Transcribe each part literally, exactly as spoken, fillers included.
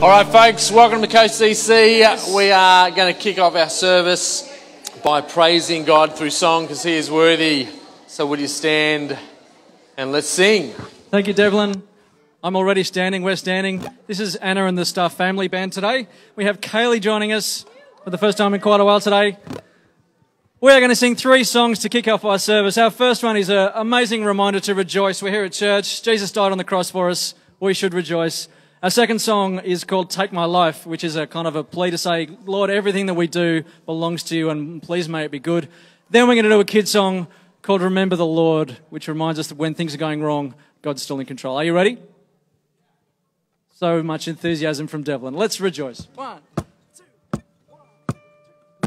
All right, folks, welcome to Coast D C. We are going to kick off our service by praising God through song because He is worthy. So would you stand and let's sing. Thank you, Devlin. I'm already standing. We're standing. This is Anna and the Stuff family band today. We have Kaylee joining us for the first time in quite a while today. We are going to sing three songs to kick off our service. Our first one is an amazing reminder to rejoice. We're here at church. Jesus died on the cross for us. We should rejoice. Our second song is called Take My Life, which is a kind of a plea to say, Lord, everything that we do belongs to you and please may it be good. Then we're going to do a kid song called Remember the Lord, which reminds us that when things are going wrong, God's still in control. Are you ready? So much enthusiasm from Devlin. Let's rejoice. One, two, one, two,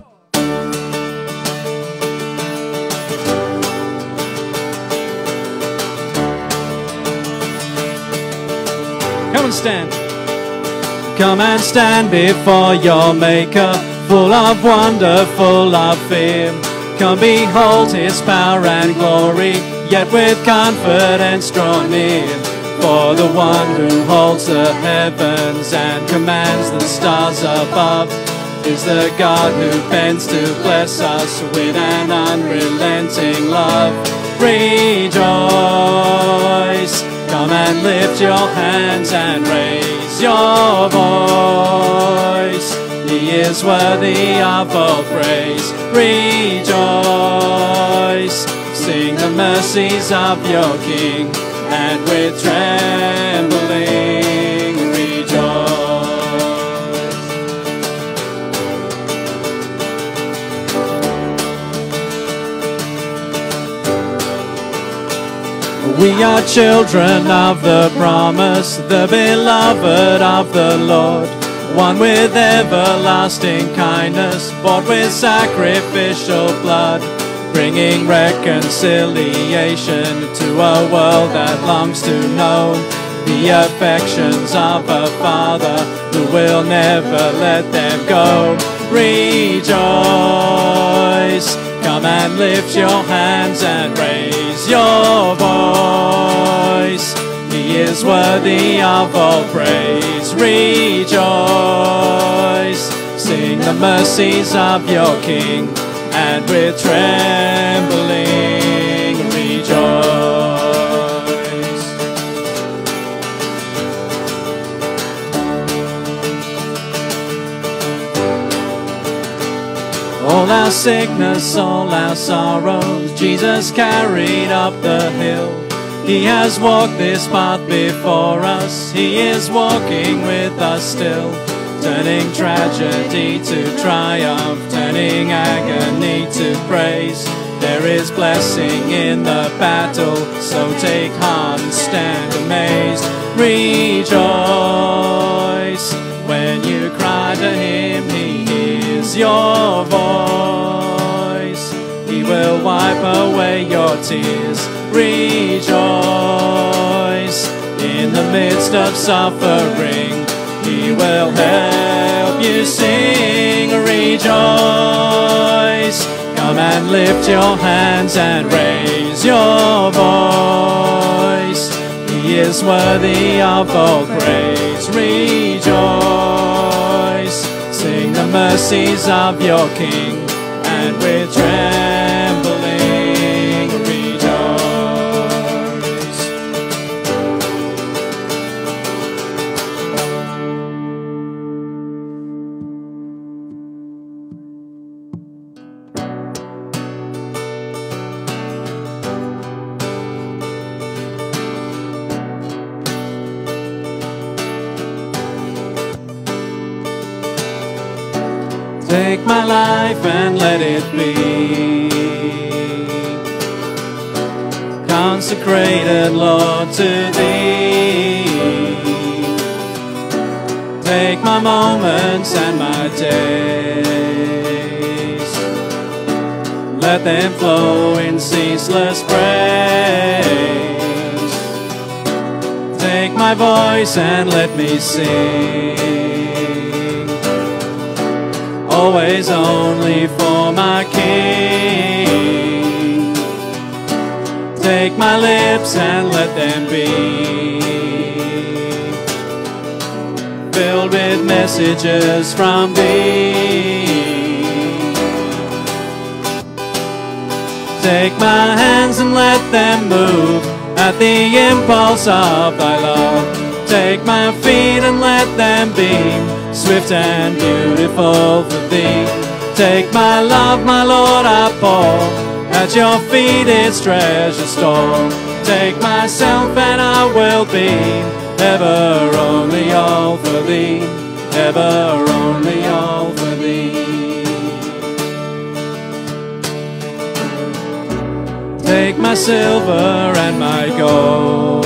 Come and stand. Come and stand before your Maker, full of wonder, full of fear. Come behold His power and glory, yet with confidence draw near. For the one who holds the heavens and commands the stars above is the God who bends to bless us with an unrelenting love. Rejoice. Come and lift your hands and raise your voice. He is worthy of all praise. Rejoice. Sing the mercies of your King, and with trembling rejoice. We are children of the promise, the beloved of the Lord, one with everlasting kindness, bought with sacrificial blood, bringing reconciliation to a world that longs to know the affections of a Father who will never let them go. Rejoice. Come and lift your hands and raise your voice. He is worthy of all praise. Rejoice. Sing the mercies of your King, and with trembling rejoice. All our sickness, all our sorrows, Jesus carried up the hill. He has walked this path before us. He is walking with us still, turning tragedy to triumph, turning agony to praise. There is blessing in the battle, so take heart and stand amazed. Rejoice. When you cry to Him, He hears your voice. He will wipe away your tears. Rejoice. In the midst of suffering, He will help you sing. Rejoice. Come and lift your hands and raise your voice. He is worthy of all praise. Rejoice. Sing the mercies of your King, and with trembling rejoice. Take my life and let it be consecrated, Lord, to Thee. Take my moments and my days, let them flow in ceaseless praise. Take my voice and let me sing, always only for my King. Take my lips and let them be filled with messages from thee. Take my hands and let them move at the impulse of thy love. Take my feet and let them be swift and beautiful for thee. Take my love, my Lord, I pour at your feet its treasure store. Take myself and I will be ever only all for thee, ever only all for thee. Take my silver and my gold,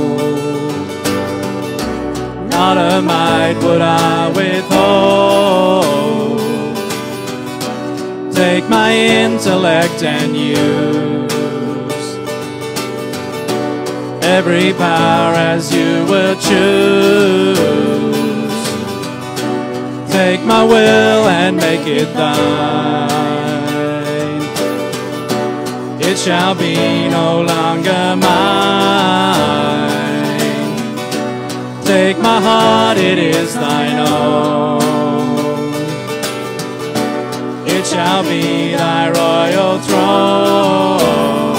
not a mite would I withhold. Take my intellect and use every power as you will choose. Take my will and make it thine. It shall be no longer mine. Take my heart, it is thine own. It shall be thy royal throne.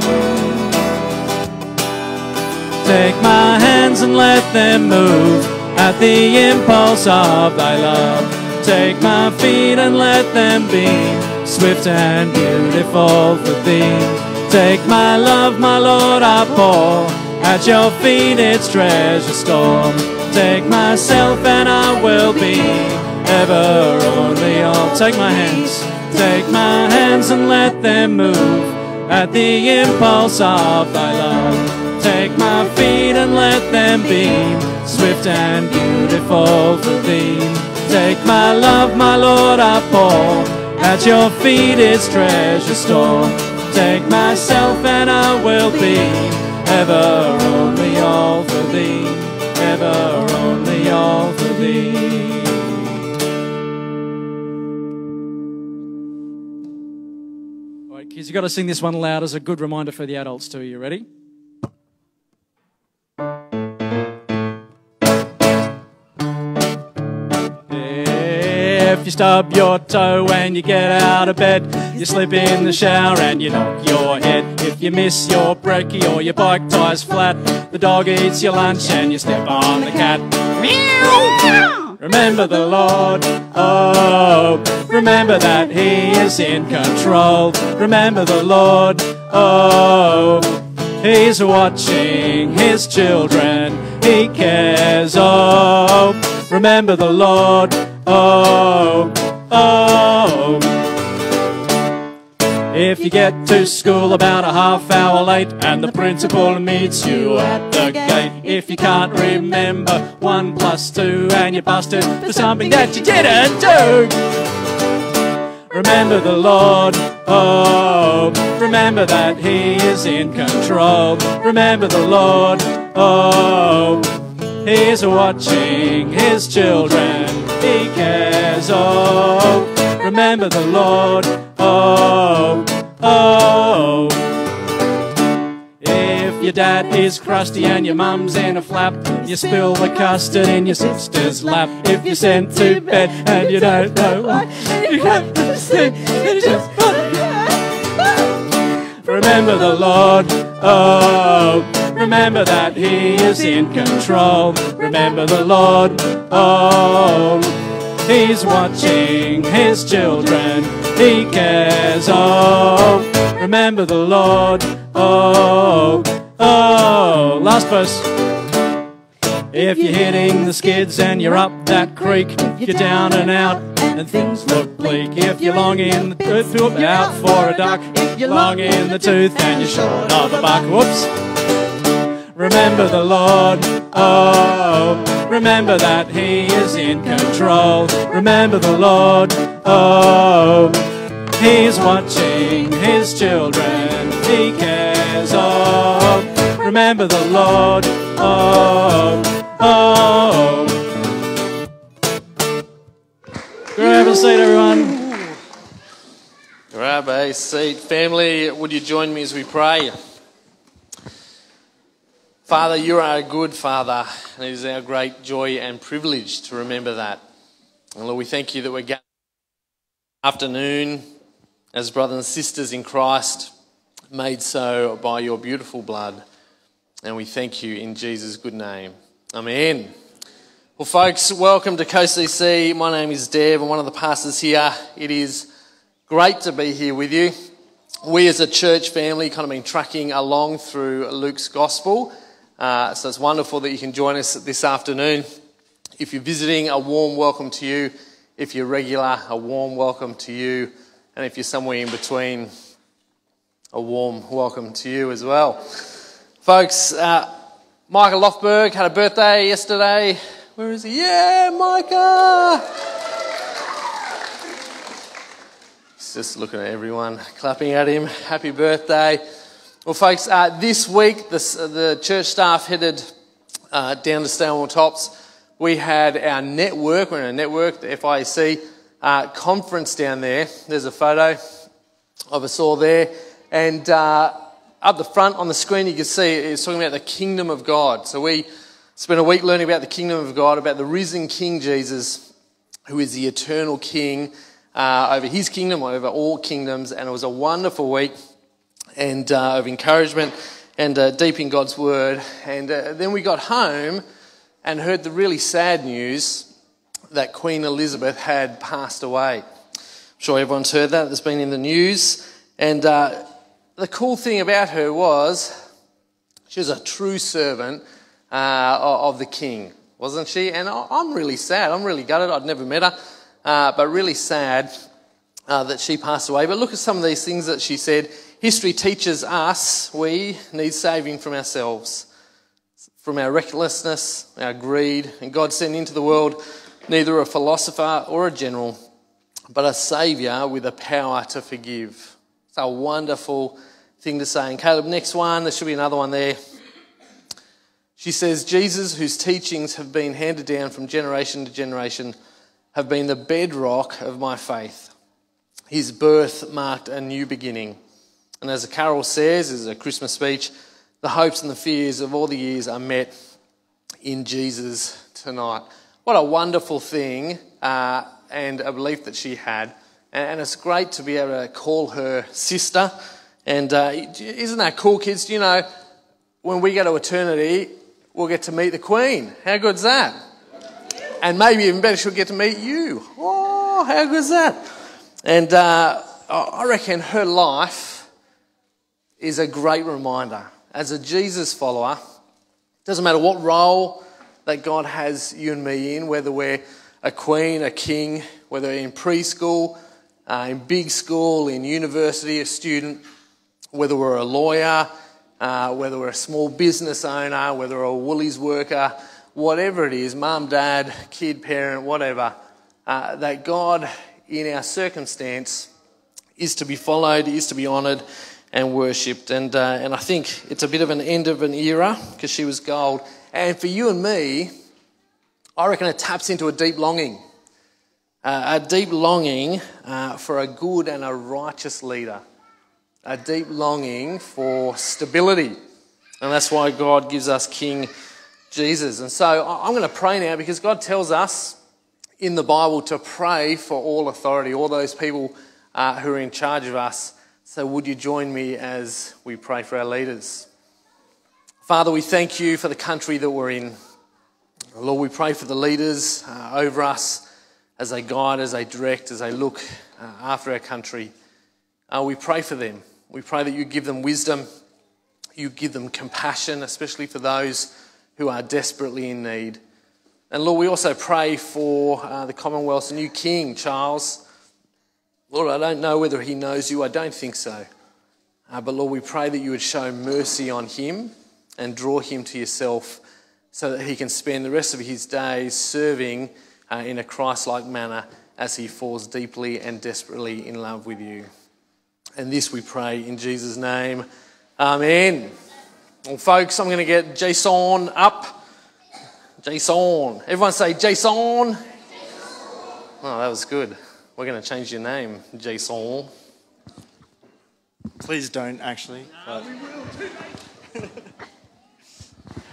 Take my hands and let them move at the impulse of thy love. Take my feet and let them be swift and beautiful for thee. Take my love, my Lord, I pour at your feet its treasure store. Take myself and I will be ever only all. Take my hands, take my hands and let them move at the impulse of thy love. Take my feet and let them be swift and beautiful for thee. Take my love, my Lord, I pour at your feet its treasure store. Take myself and I will be ever only all for thee, ever only all for thee. All right, kids, you've got to sing this one loud as a good reminder for the adults too. You ready? If you stub your toe when you get out of bed, you slip in the shower and you knock your head. If you miss your brekkie or your bike tires flat, the dog eats your lunch and you step on the cat. Meow! Remember the Lord, oh, remember that He is in control. Remember the Lord, oh, He's watching His children, He cares, oh, remember the Lord, oh, oh. If you get to school about a half hour late and the principal meets you at the gate, if you can't remember one plus two and you're busted for something that you didn't do, remember the Lord, oh, remember that He is in control. Remember the Lord, oh, He's watching His children, He cares, oh, remember the Lord, oh, oh. If your dad is crusty and your mum's in a flap, you spill the custard in your sister's lap. If you're sent to bed and you don't know why, you have to sing, you just remember the Lord, oh, remember that He is in control. Remember the Lord, oh, He's watching His children, He cares, oh, remember the Lord, oh, oh. Last verse. If you're hitting the skids and you're up that creek, you're down and out and things look bleak. If you're long in the tooth, look out for a duck. If you're long in the tooth and you're short of a buck, whoops. Remember the Lord, oh, remember that He is in control. Remember the Lord, oh, He's watching His children, He cares, oh, remember the Lord, oh, oh. Grab a seat, everyone. Grab a seat. Family, would you join me as we pray? Father, you are a good Father, and it is our great joy and privilege to remember that. And Lord, we thank you that we're gathered this afternoon as brothers and sisters in Christ, made so by your beautiful blood. And we thank you in Jesus' good name. Amen. Well, folks, welcome to Coast C C. My name is Dev. I'm one of the pastors here. It is great to be here with you. We as a church family kind of been tracking along through Luke's Gospel. Uh, so it's wonderful that you can join us this afternoon. If you're visiting, a warm welcome to you. If you're regular, a warm welcome to you. And if you're somewhere in between, a warm welcome to you as well. Folks, uh, Micah Lofberg had a birthday yesterday. Where is he? Yeah, Micah! He's just looking at everyone, clapping at him. Happy birthday. Well, folks, uh, this week the, the church staff headed uh, down to Stonewall Tops. We had our network, we're in a network, the F I A C uh, conference down there. There's a photo of us all there. And uh, up the front on the screen you can see it's talking about the kingdom of God. So we spent a week learning about the kingdom of God, about the risen King Jesus, who is the eternal King uh, over his kingdom, over all kingdoms. And it was a wonderful week and uh, of encouragement and uh, deep in God's word. And uh, then we got home and heard the really sad news that Queen Elizabeth had passed away. I'm sure everyone's heard that. It's been in the news. And uh, the cool thing about her was she was a true servant uh, of the king, wasn't she? And I'm really sad. I'm really gutted. I'd never met her, uh, but really sad uh, that she passed away. But look at some of these things that she said. History teaches us we need saving from ourselves, from our recklessness, our greed. And God sent into the world neither a philosopher or a general, but a saviour with the power to forgive. It's a wonderful thing to say. And Caleb, next one, there should be another one there. She says, Jesus, whose teachings have been handed down from generation to generation, have been the bedrock of my faith. His birth marked a new beginning. And as the carol says, as a Christmas speech, the hopes and the fears of all the years are met in Jesus tonight. What a wonderful thing uh, and a belief that she had. And it's great to be able to call her sister. And uh, isn't that cool, kids? Do you know, when we go to eternity, we'll get to meet the Queen. How good's that? And maybe even better, she'll get to meet you. Oh, how good's that? And uh, I reckon her life is a great reminder. As a Jesus follower, it doesn't matter what role that God has you and me in, whether we're a queen, a king, whether we're in preschool, uh, in big school, in university, a student, whether we're a lawyer, uh, whether we're a small business owner, whether we're a Woolies worker, whatever it is, mum, dad, kid, parent, whatever, uh, that God in our circumstance is to be followed, is to be honoured and worshipped. And uh, and I think it's a bit of an end of an era because she was gold. And for you and me, I reckon it taps into a deep longing. Uh, a deep longing uh, for a good and a righteous leader. A deep longing for stability. And that's why God gives us King Jesus. And so I'm going to pray now because God tells us in the Bible to pray for all authority, all those people uh, who are in charge of us. So would you join me as we pray for our leaders? Father, we thank you for the country that we're in. Lord, we pray for the leaders uh, over us as they guide, as they direct, as they look uh, after our country. Uh, we pray for them. We pray that you give them wisdom, you give them compassion, especially for those who are desperately in need. And Lord, we also pray for uh, the Commonwealth's new King, Charles. Lord, I don't know whether he knows you. I don't think so. Uh, but Lord, we pray that you would show mercy on him and draw him to yourself so that he can spend the rest of his days serving uh, in a Christ-like manner as he falls deeply and desperately in love with you. And this we pray in Jesus' name. Amen. Well, folks, I'm going to get Jason up. Jason. Everyone say Jason. Jason. Oh, that was good. We're going to change your name, Jason. Please don't, actually. No, but... we will.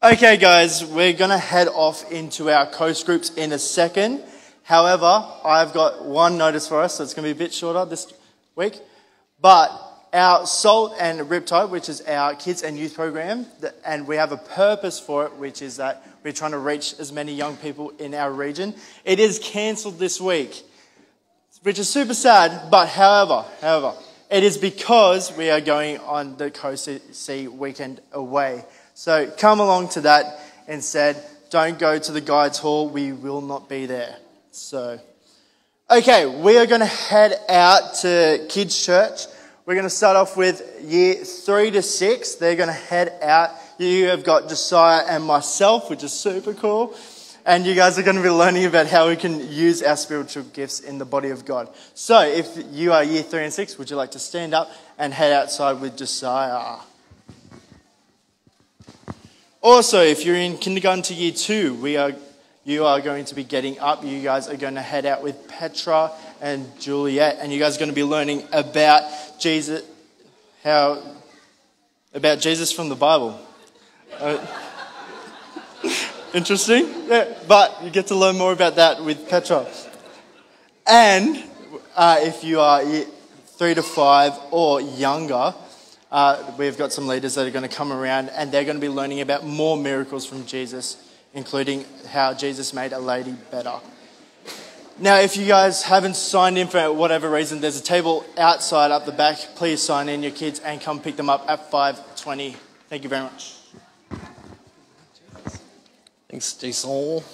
Okay, guys, we're going to head off into our coast groups in a second. However, I've got one notice for us, so it's going to be a bit shorter this week. But our Salt and Riptide, which is our kids and youth program, and we have a purpose for it, which is that we're trying to reach as many young people in our region. It is cancelled this week, which is super sad, but however, however, it is because we are going on the Coast Sea weekend away. So come along to that instead. Don't go to the guides hall. We will not be there. So, okay, we are going to head out to kids' church. We're going to start off with year three to six. They're going to head out. You have got Josiah and myself, which is super cool. And you guys are going to be learning about how we can use our spiritual gifts in the body of God. So if you are year three and six, would you like to stand up and head outside with Josiah? Also, if you're in kindergarten to year two, we are, you are going to be getting up. You guys are going to head out with Petra and Juliet, and you guys are going to be learning about Jesus, how about Jesus from the Bible. Uh, interesting, yeah. But you get to learn more about that with Petra. And uh, if you are year three to five or younger, Uh, we've got some leaders that are going to come around and they're going to be learning about more miracles from Jesus, including how Jesus made a lady better. Now, if you guys haven't signed in for whatever reason, there's a table outside up the back. Please sign in your kids and come pick them up at five twenty. Thank you very much. Thanks, Jason.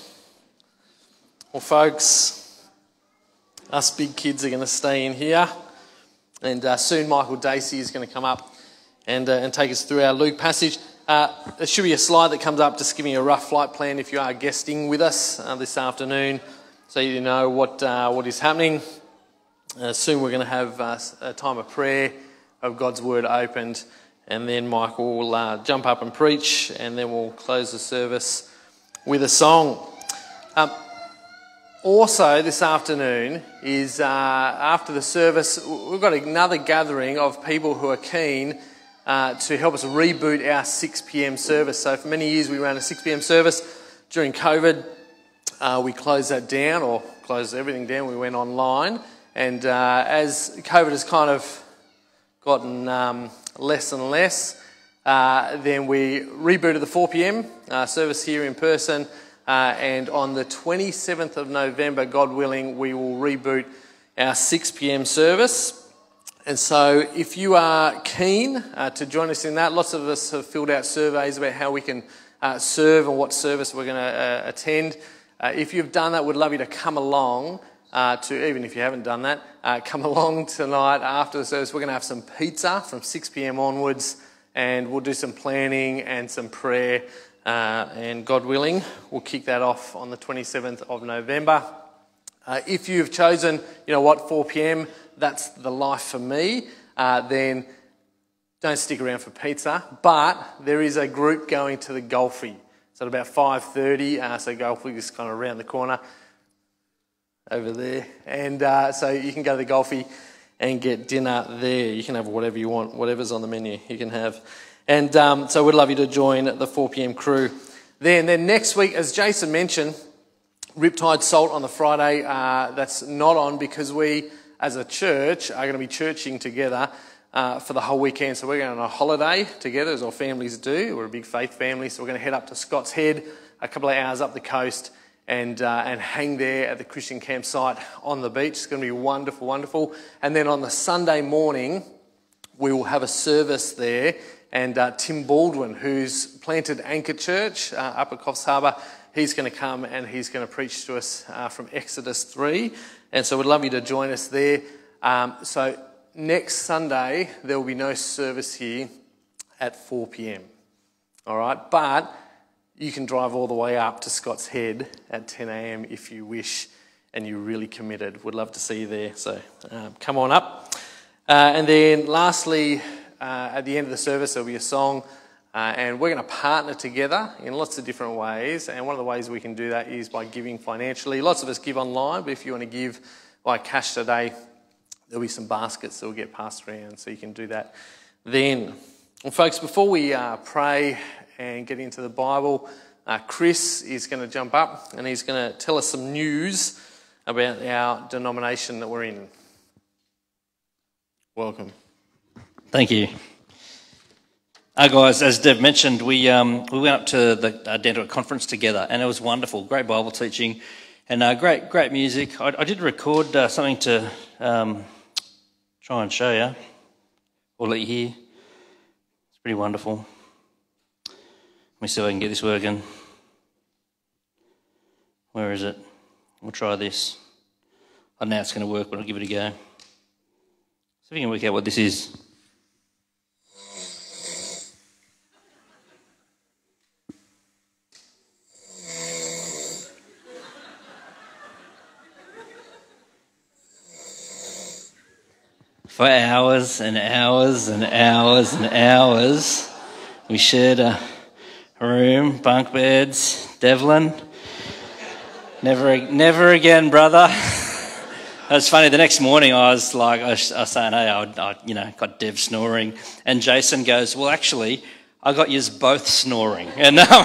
Well, folks, us big kids are going to stay in here. And uh, soon Michael Dacey is going to come up and, uh, and take us through our Luke passage. Uh, there should be a slide that comes up just giving you a rough flight plan if you are guesting with us uh, this afternoon, so you know what uh, what is happening. Uh, soon we're going to have uh, a time of prayer, of God's Word opened, and then Michael will uh, jump up and preach, and then we'll close the service with a song. Um, Also, this afternoon is, uh, after the service, we've got another gathering of people who are keen uh, to help us reboot our six p.m. service. So for many years we ran a six p.m. service. During COVID, uh, we closed that down, or closed everything down. We went online. And uh, as COVID has kind of gotten um, less and less, uh, then we rebooted the four p.m. Uh, service here in person. Uh, and on the twenty-seventh of November, God willing, we will reboot our six p.m. service. And so if you are keen uh, to join us in that, lots of us have filled out surveys about how we can uh, serve and what service we're going to uh, attend. Uh, if you've done that, we'd love you to come along uh, to, even if you haven't done that, uh, come along tonight after the service. We're going to have some pizza from six p.m. onwards, and we'll do some planning and some prayer. Uh, and God willing, we'll kick that off on the twenty-seventh of November. Uh, if you've chosen, you know what, four p.m, that's the life for me, uh, then don't stick around for pizza. But there is a group going to the Golfie. So at about five thirty, uh, so Golfie is kind of around the corner over there. And uh, so you can go to the Golfie and get dinner there. You can have whatever you want, whatever's on the menu you can have. And um, so we'd love you to join the four p.m. crew. Then, then next week, as Jason mentioned, Riptide Salt on the Friday. Uh, that's not on because we, as a church, are going to be churching together uh, for the whole weekend. So we're going on a holiday together, as all families do. We're a big faith family, so we're going to head up to Scott's Head, a couple of hours up the coast, and uh, and hang there at the Christian campsite on the beach. It's going to be wonderful, wonderful. And then on the Sunday morning, we will have a service there. And uh, Tim Baldwin, who's planted Anchor Church uh, up at Coffs Harbour, he's going to come and he's going to preach to us uh, from Exodus three. And so we'd love you to join us there. Um, so next Sunday, there will be no service here at four p.m. All right, but you can drive all the way up to Scott's Head at ten a.m. if you wish, and you're really committed. We'd love to see you there. So um, come on up. Uh, and then lastly, Uh, at the end of the service, there'll be a song, uh, and we're going to partner together in lots of different ways. And one of the ways we can do that is by giving financially. Lots of us give online, but if you want to give by cash today, there'll be some baskets that will get passed around, so you can do that then. Well, folks, before we uh, pray and get into the Bible, uh, Chris is going to jump up and he's going to tell us some news about our denomination that we're in. Welcome. Thank you. Uh, guys, as Dev mentioned, we um, we went up to the uh, Dental conference together, and it was wonderful. Great Bible teaching, and uh, great great music. I, I did record uh, something to um, try and show you, or let you hear. It's pretty wonderful. Let me see if I can get this working. Where is it? We'll try this. I don't know how it's going to work, but I'll give it a go. See if you can work out what this is. For hours and hours and hours and hours, we shared a room, bunk beds. Devlin, never, never again, brother. It was funny. The next morning, I was like, I was, I was saying, "Hey, I, I, you know, got Dev snoring," and Jason goes, "Well, actually, I got yous both snoring." And um,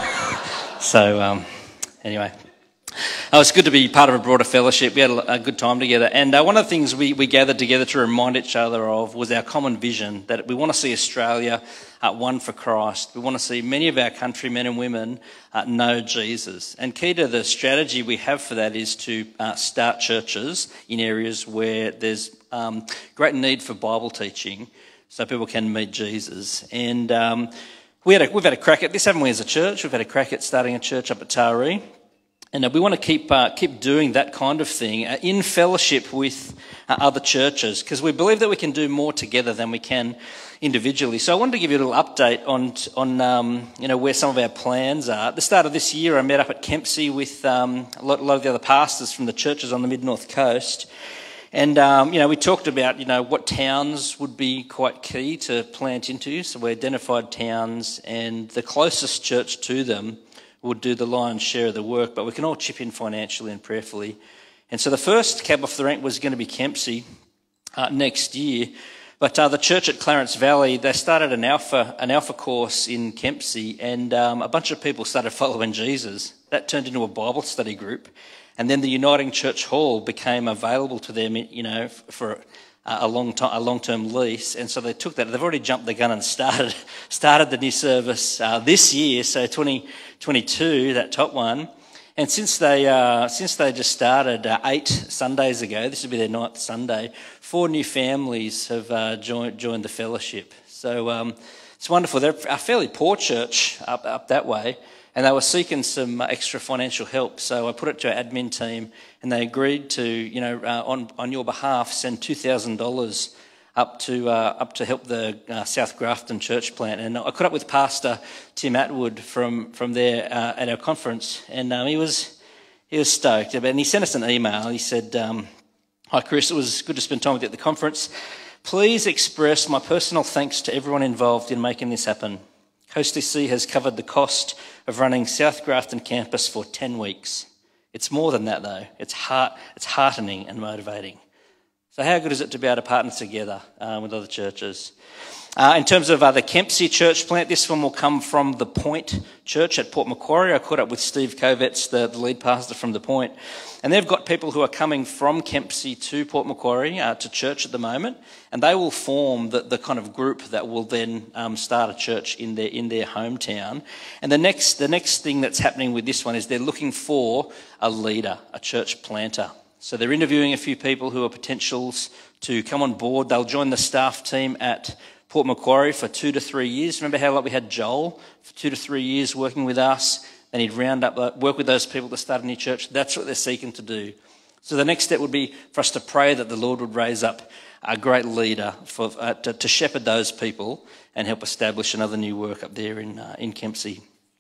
so, um, anyway. Oh, it's good to be part of a broader fellowship. We had a good time together. And uh, one of the things we, we gathered together to remind each other of was our common vision, that we want to see Australia uh, one for Christ. We want to see many of our countrymen and women uh, know Jesus. And key to the strategy we have for that is to uh, start churches in areas where there's um, great need for Bible teaching so people can meet Jesus. And um, we had a, we've had a crack at this, haven't we, as a church? We've had a crack at starting a church up at Taree. And we want to keep uh, keep doing that kind of thing uh, in fellowship with uh, other churches, because we believe that we can do more together than we can individually. So I wanted to give you a little update on on um, you know where some of our plans are. At the start of this year, I met up at Kempsey with um, a, lot, a lot of the other pastors from the churches on the Mid-North Coast, and um, you know we talked about you know what towns would be quite key to plant into. So we identified towns, and the closest church to them would do the lion's share of the work, but we can all chip in financially and prayerfully. And so the first cab off the rank was going to be Kempsey uh, next year. But uh, the church at Clarence Valley, they started an alpha an alpha course in Kempsey, and um, a bunch of people started following Jesus. That turned into a Bible study group. And then the Uniting Church Hall became available to them, you know, for a long time, a long-term lease, and so they took that. They've already jumped the gun and started started the new service uh, this year, so twenty twenty-two, that top one. And since they uh, since they just started uh, eight Sundays ago, this will be their ninth Sunday. Four new families have uh, joined joined the fellowship. So um, it's wonderful. They're a fairly poor church up up that way, and they were seeking some extra financial help. So I put it to our admin team, and they agreed to, you know, uh, on on your behalf, send two thousand dollars up to uh, up to help the uh, South Grafton church plant. And I caught up with Pastor Tim Atwood from from there uh, at our conference, and um, he was he was stoked. And he sent us an email. He said, um, "Hi Chris, it was good to spend time with you at the conference. Please express my personal thanks to everyone involved in making this happen. Coast D C has covered the cost of running South Grafton campus for ten weeks. It's more than that though. It's heart, it's heartening and motivating." So how good is it to be able to partner together uh, with other churches? Uh, in terms of uh, the Kempsey church plant, this one will come from the Point Church at Port Macquarie. I caught up with Steve Kovets, the, the lead pastor from the Point, and they've got people who are coming from Kempsey to Port Macquarie uh, to church at the moment, and they will form the, the kind of group that will then um, start a church in their in their hometown. And the next the next thing that's happening with this one is they're looking for a leader, a church planter. So they're interviewing a few people who are potentials to come on board. They'll join the staff team at Port Macquarie for two to three years. Remember how like we had Joel for two to three years working with us? Then he'd round up, work with those people to start a new church. That's what they're seeking to do. So the next step would be for us to pray that the Lord would raise up a great leader for, uh, to, to shepherd those people and help establish another new work up there in uh, in Kempsey.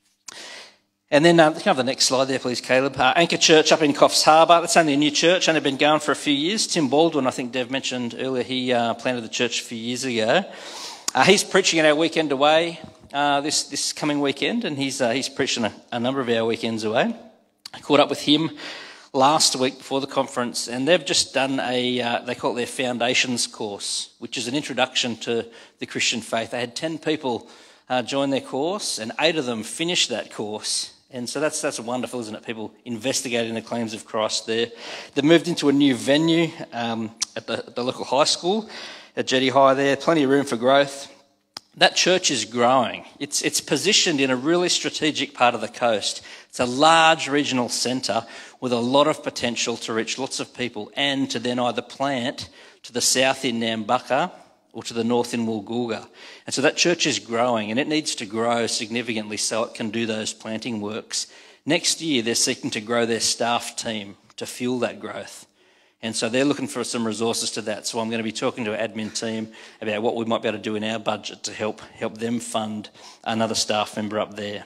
And then, uh, can I have the next slide there, please, Caleb? Uh, Anchor Church up in Coffs Harbour. That's only a new church, only been going for a few years. Tim Baldwin, I think Dev mentioned earlier, he uh, planted the church a few years ago. Uh, he's preaching at our weekend away uh, this this coming weekend, and he's uh, he's preaching a, a number of our weekends away. I caught up with him last week before the conference, and they've just done a, uh, they call it their Foundations course, which is an introduction to the Christian faith. They had ten people uh, join their course, and eight of them finished that course. And so that's that's wonderful, isn't it? People investigating the claims of Christ there. They've moved into a new venue um, at the, the local high school, at Jetty High there, plenty of room for growth. That church is growing. It's it's positioned in a really strategic part of the coast. It's a large regional centre with a lot of potential to reach lots of people and to then either plant to the south in Nambucca or to the north in Woolgoolga. And so that church is growing, and it needs to grow significantly so it can do those planting works. Next year, they're seeking to grow their staff team to fuel that growth. And so they're looking for some resources to that. So I'm going to be talking to our admin team about what we might be able to do in our budget to help help them fund another staff member up there.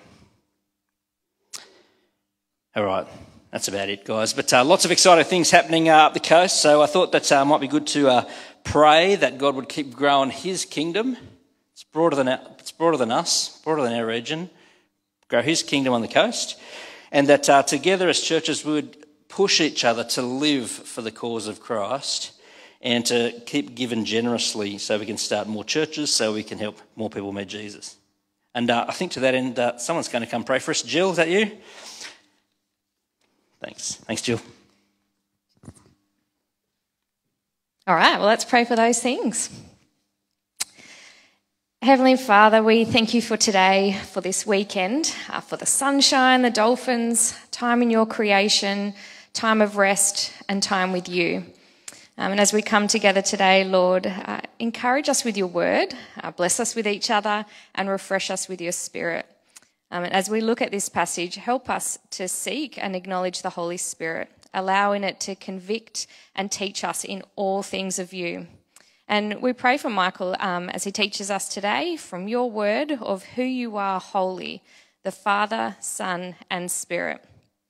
All right, that's about it, guys. But uh, lots of exciting things happening uh, up the coast. So I thought that uh, might be good to uh, pray that God would keep growing His kingdom. It's broader than our, it's broader than us, broader than our region. Grow His kingdom on the coast, and that uh, together as churches we would push each other to live for the cause of Christ and to keep giving generously so we can start more churches, so we can help more people meet Jesus. And uh, I think to that end, uh, someone's going to come pray for us. Jill, is that you? Thanks. Thanks, Jill. All right, well, let's pray for those things. Heavenly Father, we thank you for today, for this weekend, uh, for the sunshine, the dolphins, time in your creation, time of rest and time with you. Um, and as we come together today, Lord, uh, encourage us with your word, uh, bless us with each other and refresh us with your spirit. Um, and as we look at this passage, help us to seek and acknowledge the Holy Spirit, allowing it to convict and teach us in all things of you. And we pray for Michael um, as he teaches us today from your word of who you are holy, the Father, Son and Spirit.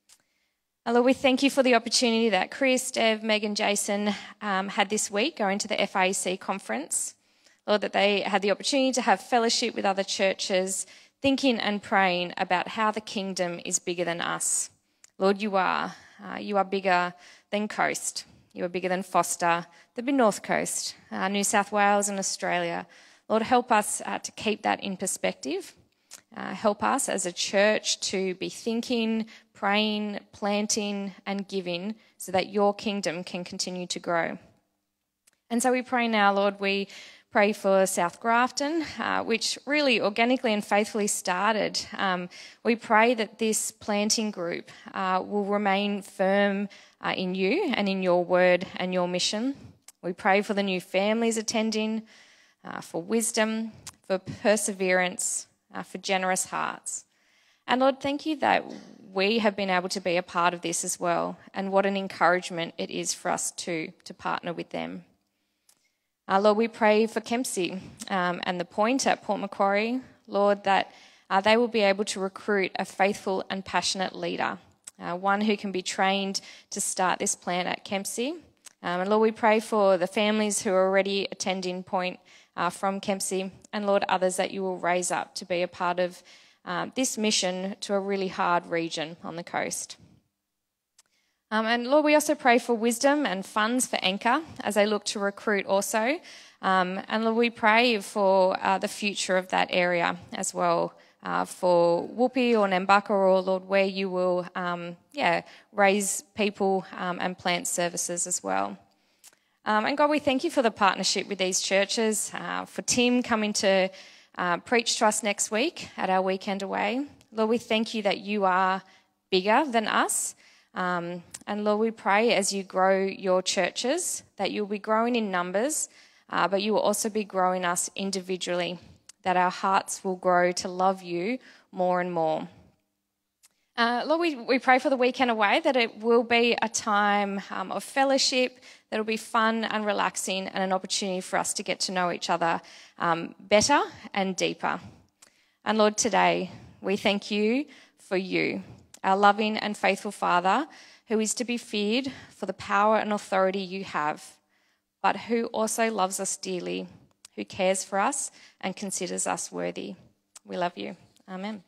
And Lord, we thank you for the opportunity that Chris, Dev, Megan, Jason um, had this week going to the F A E C conference. Lord, that they had the opportunity to have fellowship with other churches, thinking and praying about how the kingdom is bigger than us. Lord, you are. Uh, you are bigger than Coast. You are bigger than Foster, the North Coast, uh, New South Wales and Australia. Lord, help us uh, to keep that in perspective. Uh, help us as a church to be thinking, praying, planting and giving so that your kingdom can continue to grow. And so we pray now, Lord, we pray for South Grafton, uh, which really organically and faithfully started. Um, we pray that this planting group uh, will remain firm uh, in you and in your word and your mission. We pray for the new families attending, uh, for wisdom, for perseverance, uh, for generous hearts. And Lord, thank you that we have been able to be a part of this as well, and what an encouragement it is for us too to partner with them. Uh, Lord, we pray for Kempsey um, and the Point at Port Macquarie, Lord, that uh, they will be able to recruit a faithful and passionate leader, uh, one who can be trained to start this plant at Kempsey. Um, and Lord, we pray for the families who are already attending Point uh, from Kempsey, and Lord, others that you will raise up to be a part of uh, this mission to a really hard region on the coast. Um, and Lord, we also pray for wisdom and funds for Anchor as they look to recruit also. Um, and Lord, we pray for uh, the future of that area as well, uh, for Whoopi or Nambucca, or Lord, where you will um, yeah, raise people um, and plant services as well. Um, and God, we thank you for the partnership with these churches, uh, for Tim coming to uh, preach to us next week at our weekend away. Lord, we thank you that you are bigger than us. Um, and Lord, we pray as you grow your churches that you'll be growing in numbers, uh, but you will also be growing us individually, that our hearts will grow to love you more and more. Uh, Lord, we, we pray for the weekend away that it will be a time um, of fellowship, that will be fun and relaxing and an opportunity for us to get to know each other um, better and deeper. And Lord, today we thank you for you, our loving and faithful Father, who is to be feared for the power and authority you have, but who also loves us dearly, who cares for us and considers us worthy. We love you. Amen.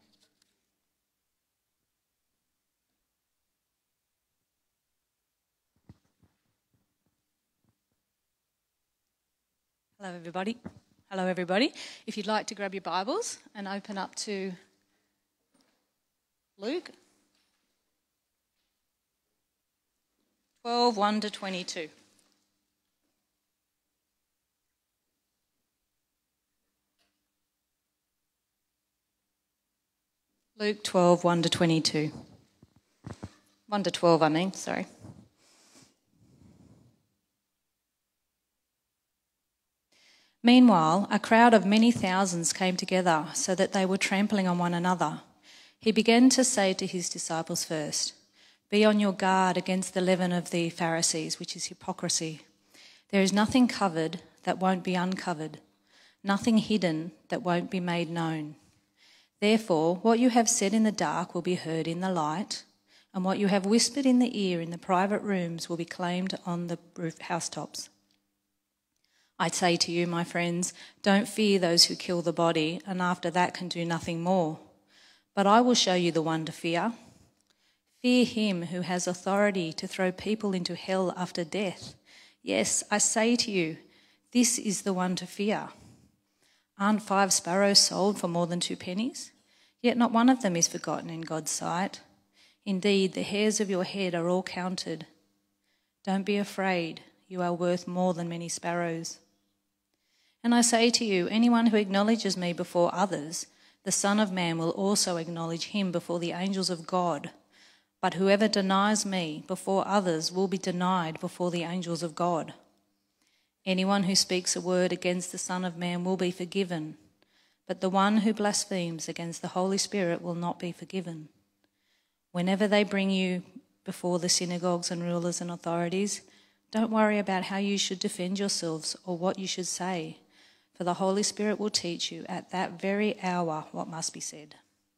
Hello, everybody. Hello, everybody. If you'd like to grab your Bibles and open up to Luke twelve, one to twenty-two. Luke twelve, one to twenty-two. one to twelve, I mean, sorry. Meanwhile, a crowd of many thousands came together so that they were trampling on one another. He began to say to his disciples first, "Be on your guard against the leaven of the Pharisees, which is hypocrisy. There is nothing covered that won't be uncovered, nothing hidden that won't be made known. Therefore, what you have said in the dark will be heard in the light, and what you have whispered in the ear in the private rooms will be claimed on the roof housetops. I say to you, my friends, don't fear those who kill the body and after that can do nothing more. But I will show you the one to fear. Fear him who has authority to throw people into hell after death. Yes, I say to you, this is the one to fear. Aren't five sparrows sold for more than two pennies? Yet not one of them is forgotten in God's sight. Indeed, the hairs of your head are all counted. Don't be afraid, you are worth more than many sparrows. And I say to you, anyone who acknowledges me before others, the Son of Man will also acknowledge him before the angels of God. But whoever denies me before others will be denied before the angels of God. Anyone who speaks a word against the Son of Man will be forgiven, but the one who blasphemes against the Holy Spirit will not be forgiven. Whenever they bring you before the synagogues and rulers and authorities, don't worry about how you should defend yourselves or what you should say, for the Holy Spirit will teach you at that very hour what must be said."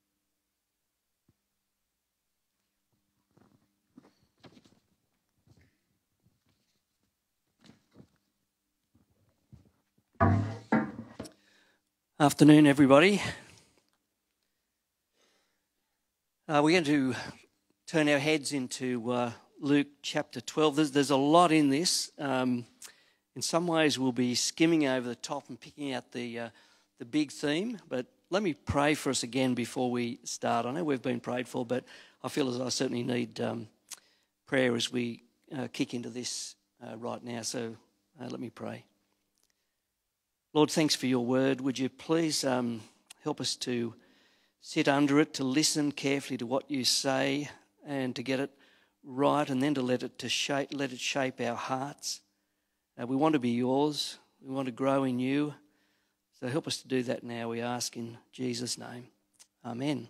Afternoon, everybody. Uh, we're going to turn our heads into uh, Luke chapter twelve. There's, there's a lot in this. Um, in some ways, we'll be skimming over the top and picking out the uh, the big theme. But let me pray for us again before we start. I know we've been prayed for, but I feel as I certainly need um, prayer as we uh, kick into this uh, right now. So uh, let me pray. Lord, thanks for your word. Would you please um, help us to sit under it, to listen carefully to what you say and to get it right, and then to let it to shape, let it shape our hearts. Uh, we want to be yours. We want to grow in you. So help us to do that now, we ask in Jesus' name. Amen.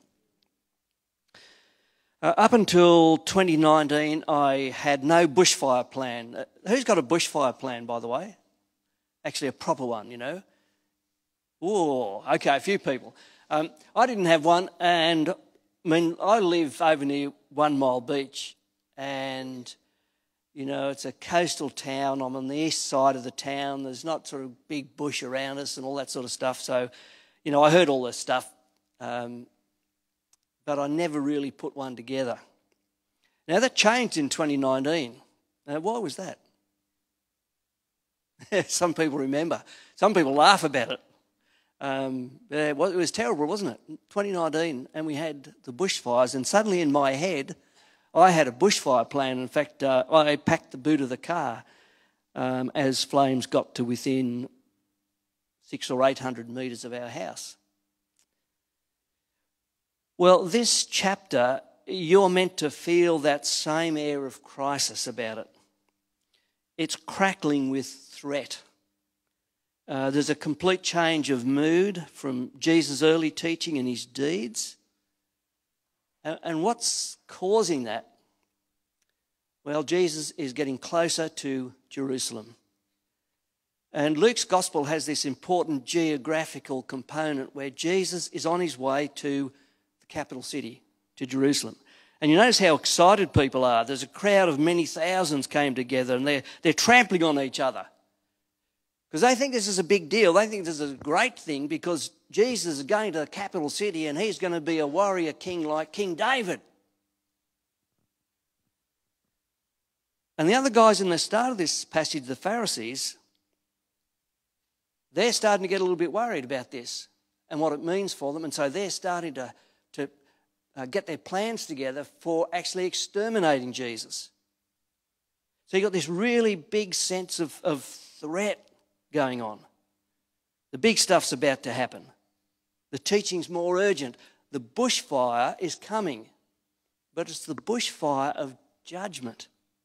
Uh, up until twenty nineteen, I had no bushfire plan. Uh, who's got a bushfire plan, by the way? Actually, a proper one, you know. Oh, okay, a few people. Um, I didn't have one, and I mean, I live over near One Mile Beach, and, you know, it's a coastal town. I'm on the east side of the town. There's not sort of big bush around us and all that sort of stuff. So, you know, I heard all this stuff, um, but I never really put one together. Now, that changed in twenty nineteen. Now, why was that? Some people remember. Some people laugh about it. Um, it was terrible, wasn't it? twenty nineteen, and we had the bushfires, and suddenly in my head, I had a bushfire plan. In fact, uh, I packed the boot of the car um, as flames got to within six or eight hundred metres of our house. Well, this chapter, you're meant to feel that same air of crisis about it. It's crackling with threat. Uh, there's a complete change of mood from Jesus' early teaching and his deeds. And, and what's causing that? Well, Jesus is getting closer to Jerusalem. And Luke's gospel has this important geographical component where Jesus is on his way to the capital city, to Jerusalem. And you notice how excited people are. There's a crowd of many thousands came together, and they're, they're trampling on each other. Because they think this is a big deal. They think this is a great thing because Jesus is going to the capital city and he's going to be a warrior king like King David. And the other guys in the start of this passage, the Pharisees, they're starting to get a little bit worried about this and what it means for them. And so they're starting to, to uh, get their plans together for actually exterminating Jesus. So you've got this really big sense of, of threat going on. The big stuff's about to happen. The teaching's more urgent. The bushfire is coming, but it's the bushfire of judgment.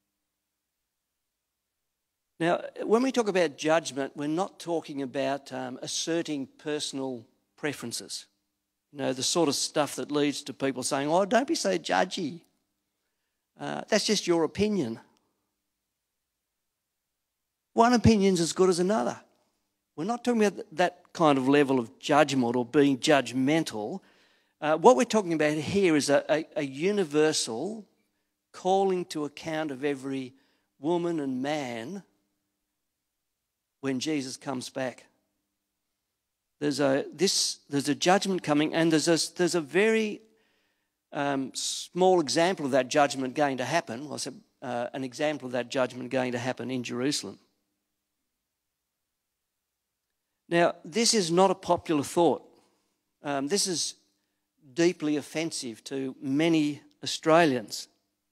Now, when we talk about judgment, we're not talking about um, asserting personal preferences. You know, the sort of stuff that leads to people saying, oh, don't be so judgy. Uh, that's just your opinion. One opinion's as good as another. We're not talking about that kind of level of judgment or being judgmental. Uh, what we're talking about here is a, a, a universal calling to account of every woman and man when Jesus comes back. There's a this there's a judgment coming, and there's a there's a very um, small example of that judgment going to happen. Well, uh, an example of that judgment going to happen in Jerusalem. Now, this is not a popular thought. Um, this is deeply offensive to many Australians.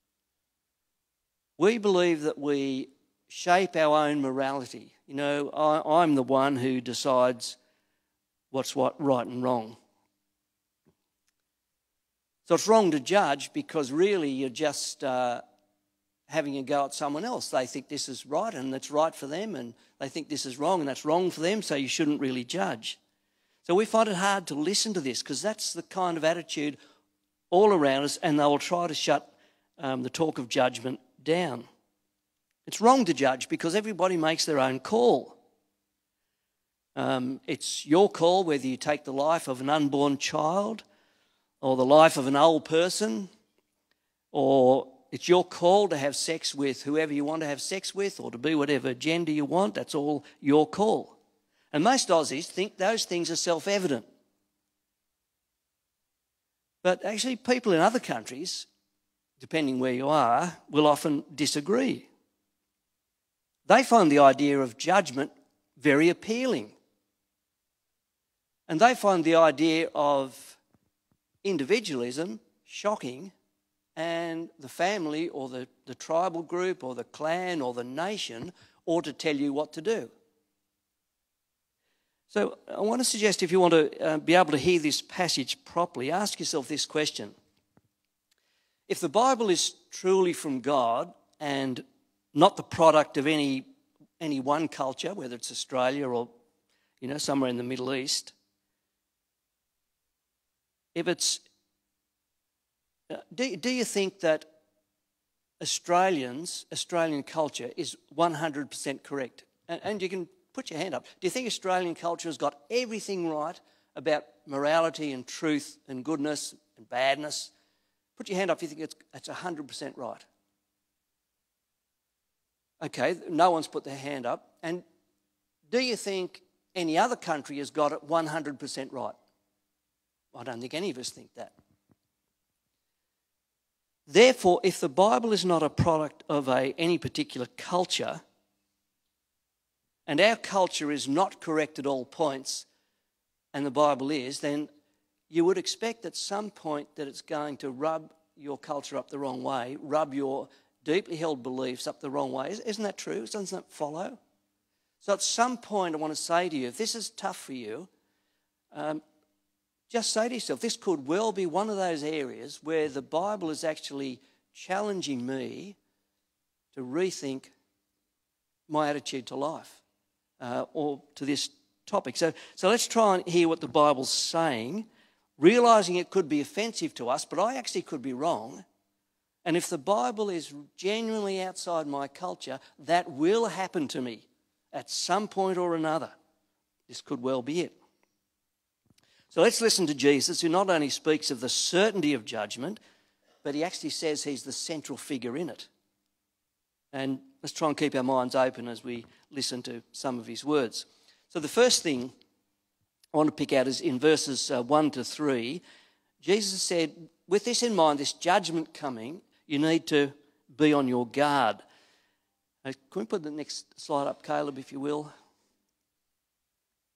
We believe that we shape our own morality. You know, I, I'm the one who decides what's what, right and wrong. So it's wrong to judge because really you're just uh, having a go at someone else. They think this is right and that's right for them, and they think this is wrong and that's wrong for them, so you shouldn't really judge. So we find it hard to listen to this because that's the kind of attitude all around us, and they will try to shut um, the talk of judgment down. It's wrong to judge because everybody makes their own call. Um, it's your call whether you take the life of an unborn child or the life of an old person, or it's your call to have sex with whoever you want to have sex with or to be whatever gender you want. That's all your call. And most Aussies think those things are self-evident. But actually people in other countries, depending where you are, will often disagree. They find the idea of judgment very appealing. And they find the idea of individualism shocking, and the family or the, the tribal group or the clan or the nation ought to tell you what to do. So I want to suggest, if you want to uh, be able to hear this passage properly, ask yourself this question. If the Bible is truly from God and not the product of any any one culture, whether it's Australia or, you know, somewhere in the Middle East, if it's, uh, do, do you think that Australians, Australian culture is one hundred percent correct? And, and you can put your hand up. Do you think Australian culture has got everything right about morality and truth and goodness and badness? Put your hand up if you think it's, it's one hundred percent right. Okay, no one's put their hand up. And do you think any other country has got it one hundred percent right? I don't think any of us think that. Therefore, if the Bible is not a product of a, any particular culture, and our culture is not correct at all points, and the Bible is, then you would expect at some point that it's going to rub your culture up the wrong way, rub your deeply held beliefs up the wrong way. Isn't that true? Doesn't that follow? So at some point I want to say to you, if this is tough for you, um, just say to yourself, this could well be one of those areas where the Bible is actually challenging me to rethink my attitude to life uh, or to this topic. So, so let's try and hear what the Bible's saying, realising it could be offensive to us, but I actually could be wrong. And if the Bible is genuinely outside my culture, that will happen to me at some point or another. This could well be it. So let's listen to Jesus, who not only speaks of the certainty of judgment, but he actually says he's the central figure in it. And let's try and keep our minds open as we listen to some of his words. So the first thing I want to pick out is in verses uh, one to three, Jesus said, with this in mind, this judgment coming, you need to be on your guard. Uh, can we put the next slide up, Caleb, if you will?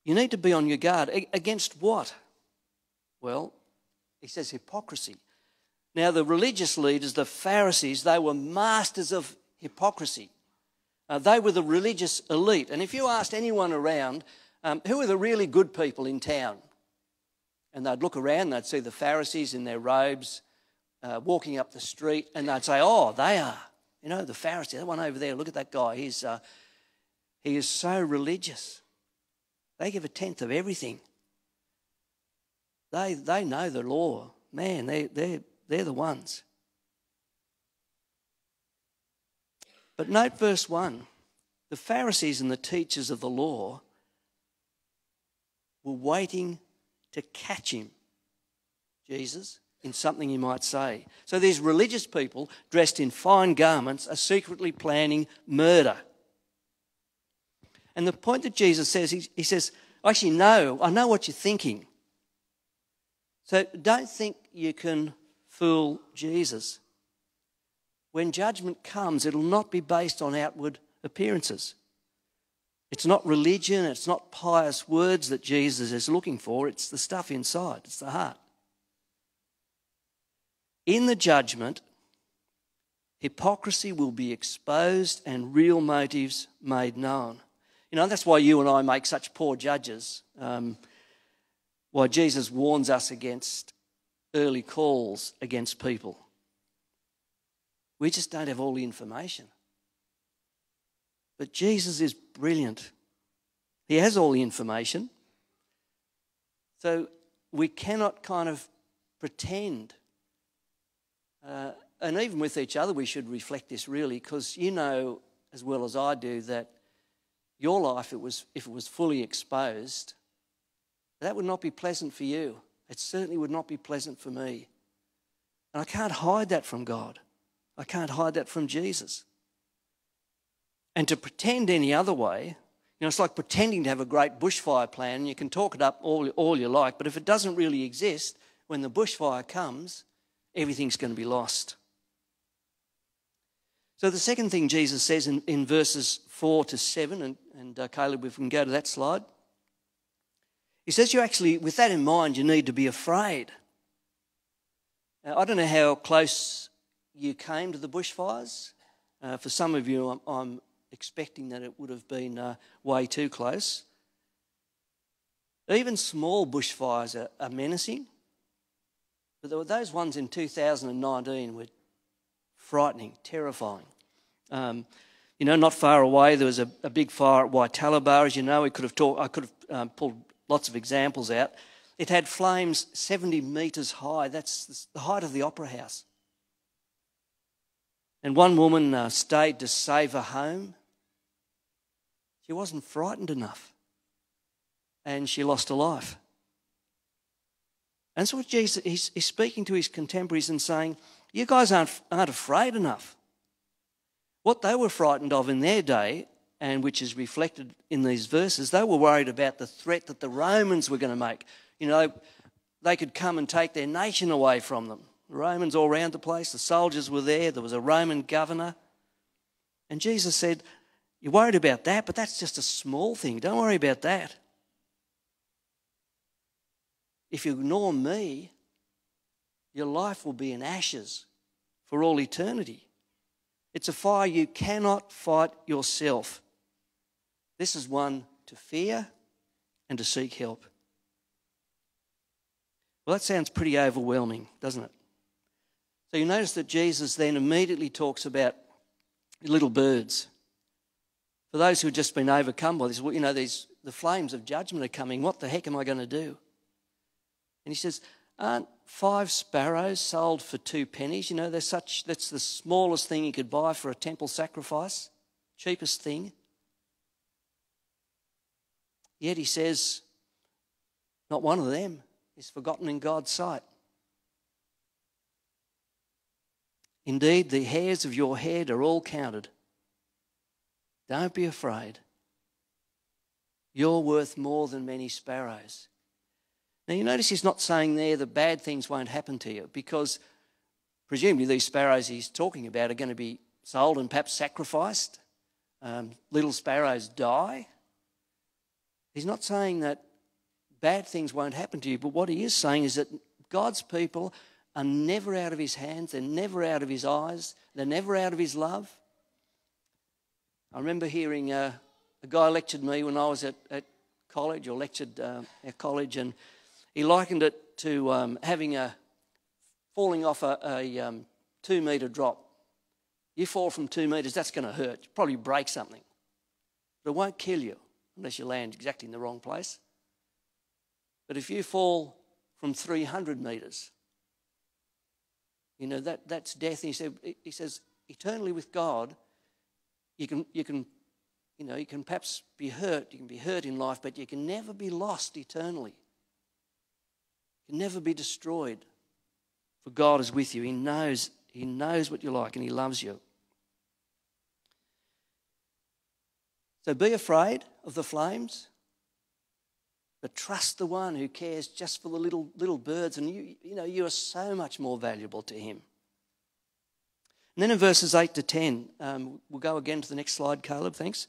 You need to be on your guard. A- against what? Well, he says hypocrisy. Now, the religious leaders, the Pharisees, they were masters of hypocrisy. Uh, they were the religious elite. And if you asked anyone around, um, who are the really good people in town? And they'd look around, they'd see the Pharisees in their robes uh, walking up the street, and they'd say, oh, they are. You know, the Pharisee, that one over there, look at that guy. He's, uh, he is so religious. They give a tenth of everything. They, they know the law. Man, they, they're, they're the ones. But note verse one. The Pharisees and the teachers of the law were waiting to catch him, Jesus, in something he might say. So these religious people dressed in fine garments are secretly planning murder. And the point that Jesus says, he, he says, actually, no, I know what you're thinking. So don't think you can fool Jesus. When judgment comes, it'll not be based on outward appearances. It's not religion, it's not pious words that Jesus is looking for, it's the stuff inside, it's the heart. In the judgment, hypocrisy will be exposed and real motives made known. You know, that's why you and I make such poor judges. Um, why Jesus warns us against early calls against people. We just don't have all the information. But Jesus is brilliant. He has all the information. So we cannot kind of pretend. Uh, and even with each other, we should reflect this really, because you know as well as I do that your life, it was, if it was fully exposed, that would not be pleasant for you. It certainly would not be pleasant for me. And I can't hide that from God. I can't hide that from Jesus. And to pretend any other way, you know, it's like pretending to have a great bushfire plan. You can talk it up all, all you like, but if it doesn't really exist, when the bushfire comes, everything's going to be lost. So the second thing Jesus says in, in verses four to seven, and, and uh, Caleb, if we can go to that slide. He says you actually, with that in mind, you need to be afraid. Now, I don't know how close you came to the bushfires. Uh, for some of you, I'm, I'm expecting that it would have been uh, way too close. Even small bushfires are, are menacing. But there were those ones in two thousand nineteen were frightening, terrifying. Um, you know, not far away, there was a, a big fire at Waitalaba. As you know, we could have talk, I could have um, pulled lots of examples out. It had flames seventy metres high. That's the height of the Opera House. And one woman uh, stayed to save her home. She wasn't frightened enough. And she lost her life. And so what Jesus, he's, he's speaking to his contemporaries and saying, you guys aren't, aren't afraid enough. What they were frightened of in their day, and which is reflected in these verses, they were worried about the threat that the Romans were going to make. You know, they could come and take their nation away from them. The Romans all around the place, the soldiers were there, there was a Roman governor. And Jesus said, you're worried about that, but that's just a small thing. Don't worry about that. If you ignore me, your life will be in ashes for all eternity. It's a fire you cannot fight yourself. This is one to fear and to seek help. Well, that sounds pretty overwhelming, doesn't it? So you notice that Jesus then immediately talks about little birds. For those who have just been overcome by this, you know, these, the flames of judgment are coming. What the heck am I going to do? And he says, aren't five sparrows sold for two pennies? You know, they're such, that's the smallest thing you could buy for a temple sacrifice, cheapest thing. Yet he says, not one of them is forgotten in God's sight. Indeed, the hairs of your head are all counted. Don't be afraid. You're worth more than many sparrows. Now, you notice he's not saying there the bad things won't happen to you, because presumably these sparrows he's talking about are going to be sold and perhaps sacrificed. Um, little sparrows die. He's not saying that bad things won't happen to you, but what he is saying is that God's people are never out of his hands, they're never out of his eyes, they're never out of his love. I remember hearing uh, a guy lectured me when I was at, at college, or lectured uh, at college, and he likened it to um, having a, falling off a, a um, two metre drop. You fall from two metres, that's going to hurt. You probably break something. But it won't kill you unless you land exactly in the wrong place. But if you fall from three hundred metres, you know, that, that's death. And he said, he says, eternally with God, you can, you can, you know, you can perhaps be hurt, you can be hurt in life, but you can never be lost eternally. You can never be destroyed. For God is with you. He knows, he knows what you're like and he loves you. So be afraid of the flames, but trust the one who cares just for the little little birds. And you, you know, you are so much more valuable to him. And then in verses eight to ten, um, we'll go again to the next slide, Caleb, thanks.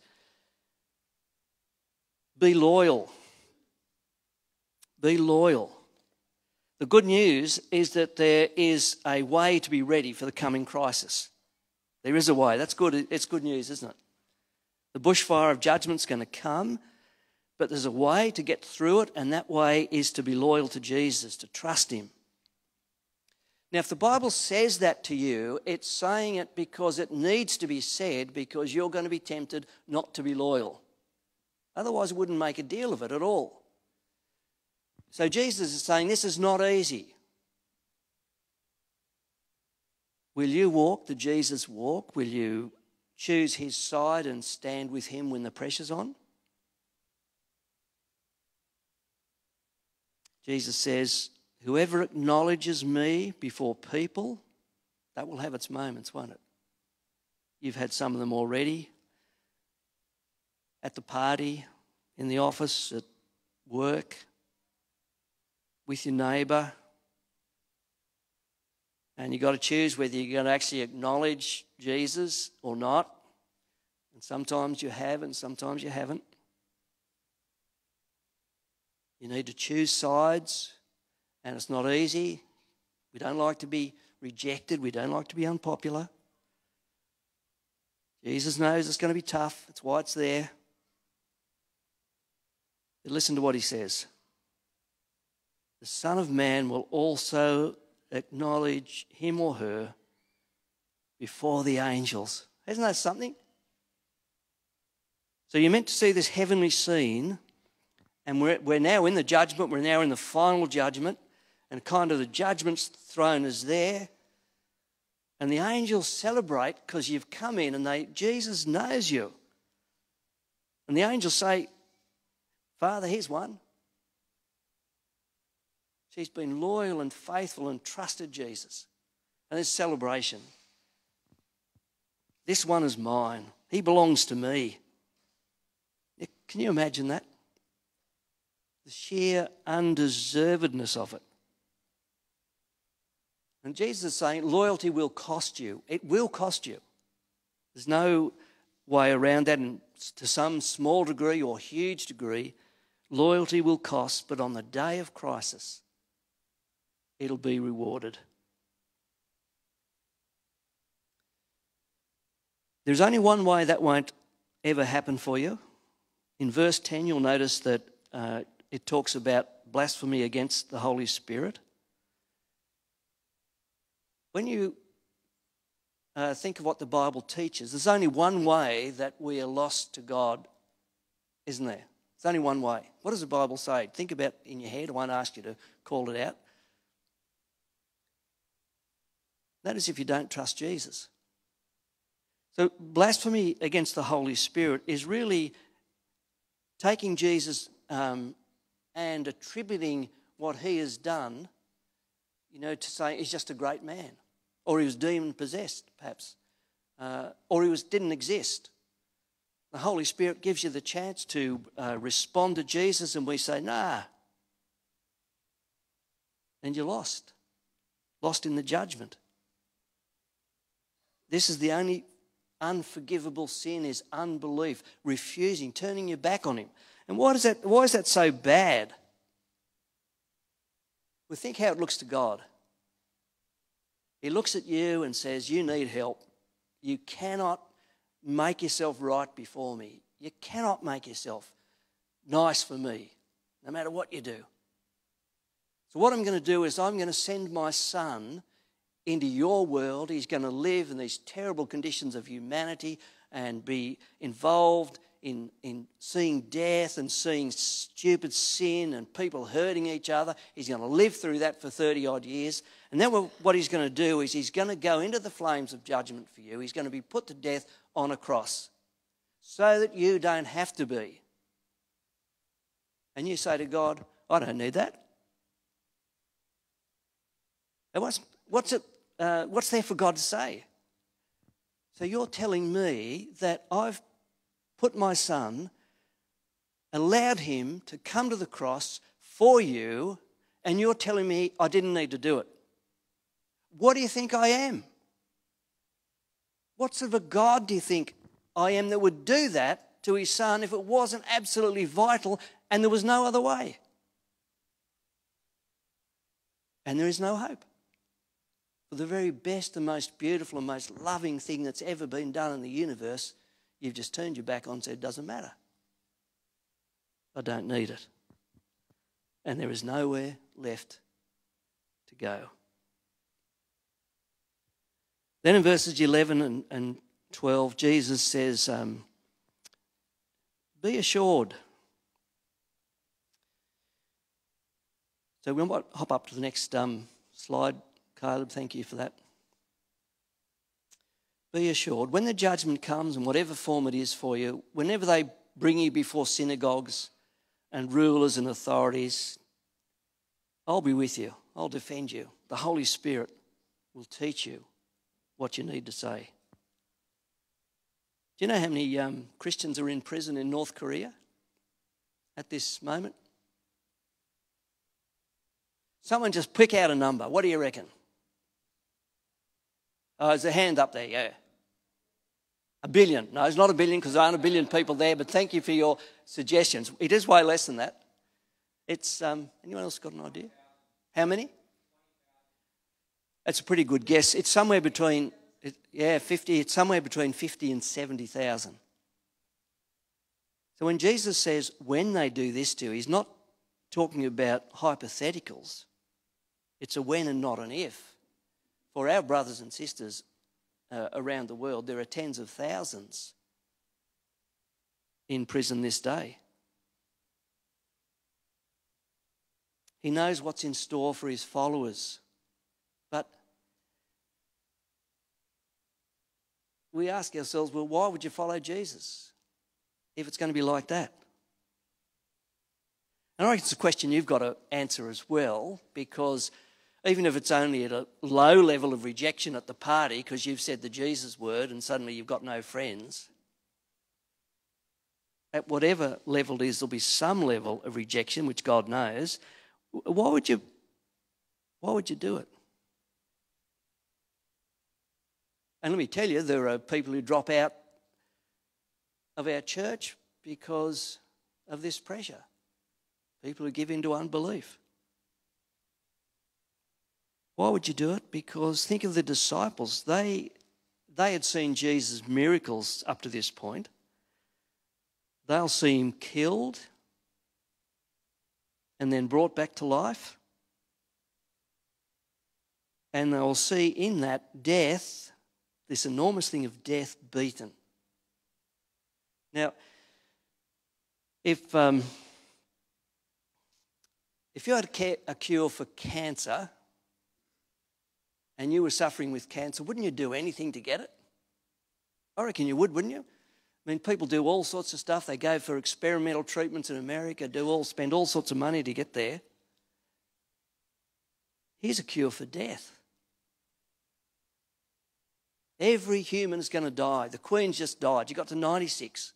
Be loyal. Be loyal. The good news is that there is a way to be ready for the coming crisis. There is a way. That's good. It's good news, isn't it? The bushfire of judgment's going to come, but there's a way to get through it, and that way is to be loyal to Jesus, to trust him. Now, if the Bible says that to you, it's saying it because it needs to be said, because you're going to be tempted not to be loyal. Otherwise, it wouldn't make a deal of it at all. So Jesus is saying this is not easy. Will you walk the Jesus walk? Will you choose his side and stand with him when the pressure's on? Jesus says, whoever acknowledges me before people, that will have its moments, won't it? You've had some of them already. At the party, in the office, at work, with your neighbour. And you've got to choose whether you're going to actually acknowledge Jesus or not. And sometimes you have and sometimes you haven't. You need to choose sides, and it's not easy. We don't like to be rejected. We don't like to be unpopular. Jesus knows it's going to be tough. That's why it's there. But listen to what he says. The Son of Man will also acknowledge him or her before the angels. Isn't that something? So you're meant to see this heavenly scene, and we're, we're now in the judgment, we're now in the final judgment, and kind of the judgment's throne is there, and the angels celebrate because you've come in and they Jesus knows you. And the angels say, Father, here's one. She's been loyal and faithful and trusted Jesus. And there's celebration. This one is mine. He belongs to me. Can you imagine that? The sheer undeservedness of it. And Jesus is saying loyalty will cost you. It will cost you. There's no way around that. And to some small degree or huge degree, loyalty will cost. But on the day of crisis, it'll be rewarded. There's only one way that won't ever happen for you. In verse ten, you'll notice that uh, it talks about blasphemy against the Holy Spirit. When you uh, think of what the Bible teaches, there's only one way that we are lost to God, isn't there? There's only one way. What does the Bible say? Think about it in your head. I won't ask you to call it out. That is if you don't trust Jesus. So blasphemy against the Holy Spirit is really taking Jesus um, and attributing what he has done, you know, to say he's just a great man, or he was demon-possessed, perhaps, uh, or he was didn't exist. The Holy Spirit gives you the chance to uh, respond to Jesus, and we say, nah. And you're lost, lost in the judgment. This is the only unforgivable sin is unbelief, refusing, turning your back on him. And why, does that, why is that so bad? Well, think how it looks to God. He looks at you and says, you need help. You cannot make yourself right before me. You cannot make yourself nice for me, no matter what you do. So what I'm going to do is I'm going to send my son into your world. He's going to live in these terrible conditions of humanity and be involved in, in seeing death and seeing stupid sin and people hurting each other. He's going to live through that for thirty odd years. And then what he's going to do is he's going to go into the flames of judgment for you. He's going to be put to death on a cross so that you don't have to be. And you say to God, I don't need that. And what's, what's, it, uh, what's there for God to say? So you're telling me that I've put my son, allowed him to come to the cross for you, and you're telling me I didn't need to do it. What do you think I am? What sort of a God do you think I am that would do that to his son if it wasn't absolutely vital and there was no other way? And there is no hope. For the very best and most beautiful and most loving thing that's ever been done in the universe, you've just turned your back on and said, it doesn't matter. I don't need it. And there is nowhere left to go. Then in verses eleven and, and twelve, Jesus says, um, be assured. So we might hop up to the next um, slide. Caleb, thank you for that. Be assured, when the judgment comes, in whatever form it is for you, whenever they bring you before synagogues and rulers and authorities, I'll be with you. I'll defend you. The Holy Spirit will teach you what you need to say. Do you know how many um, Christians are in prison in North Korea at this moment? Someone just pick out a number. What do you reckon? Oh, there's a hand up there, yeah. A billion. No, it's not a billion because there aren't a billion people there, but thank you for your suggestions. It is way less than that. It's, um, anyone else got an idea? How many? That's a pretty good guess. It's somewhere between, yeah, fifty, it's somewhere between fifty and seventy thousand. So when Jesus says when they do this to you, he's not talking about hypotheticals. It's a when and not an if. For our brothers and sisters uh, around the world, there are tens of thousands in prison this day. He knows what's in store for his followers. But we ask ourselves, well, why would you follow Jesus if it's going to be like that? And I think it's a question you've got to answer as well, because even if it's only at a low level of rejection at the party because you've said the Jesus word and suddenly you've got no friends, at whatever level it is, there'll be some level of rejection, which God knows. Why would you, why would you do it? And let me tell you, there are people who drop out of our church because of this pressure. People who give in to unbelief. Why would you do it? Because think of the disciples. They, they had seen Jesus' miracles up to this point. They'll see him killed and then brought back to life. And they'll see in that death, this enormous thing of death beaten. Now, if, um, if you had a cure for cancer, and you were suffering with cancer, wouldn't you do anything to get it? I reckon you would, wouldn't you? I mean, people do all sorts of stuff. They go for experimental treatments in America, do all, spend all sorts of money to get there. Here's a cure for death. Every human is going to die. The Queen's just died. You got to ninety-six.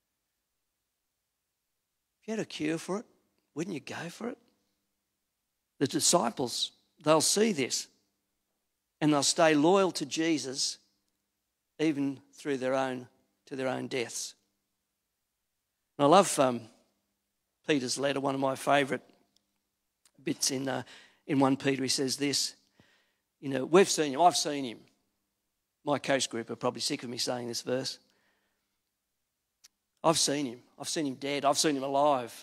If you had a cure for it, wouldn't you go for it? The disciples, they'll see this. And they'll stay loyal to Jesus even through their own, to their own deaths. And I love um, Peter's letter, one of my favourite bits in uh, in First Peter, he says this, you know, we've seen him, I've seen him. My coast group are probably sick of me saying this verse. I've seen him. I've seen him dead. I've seen him alive.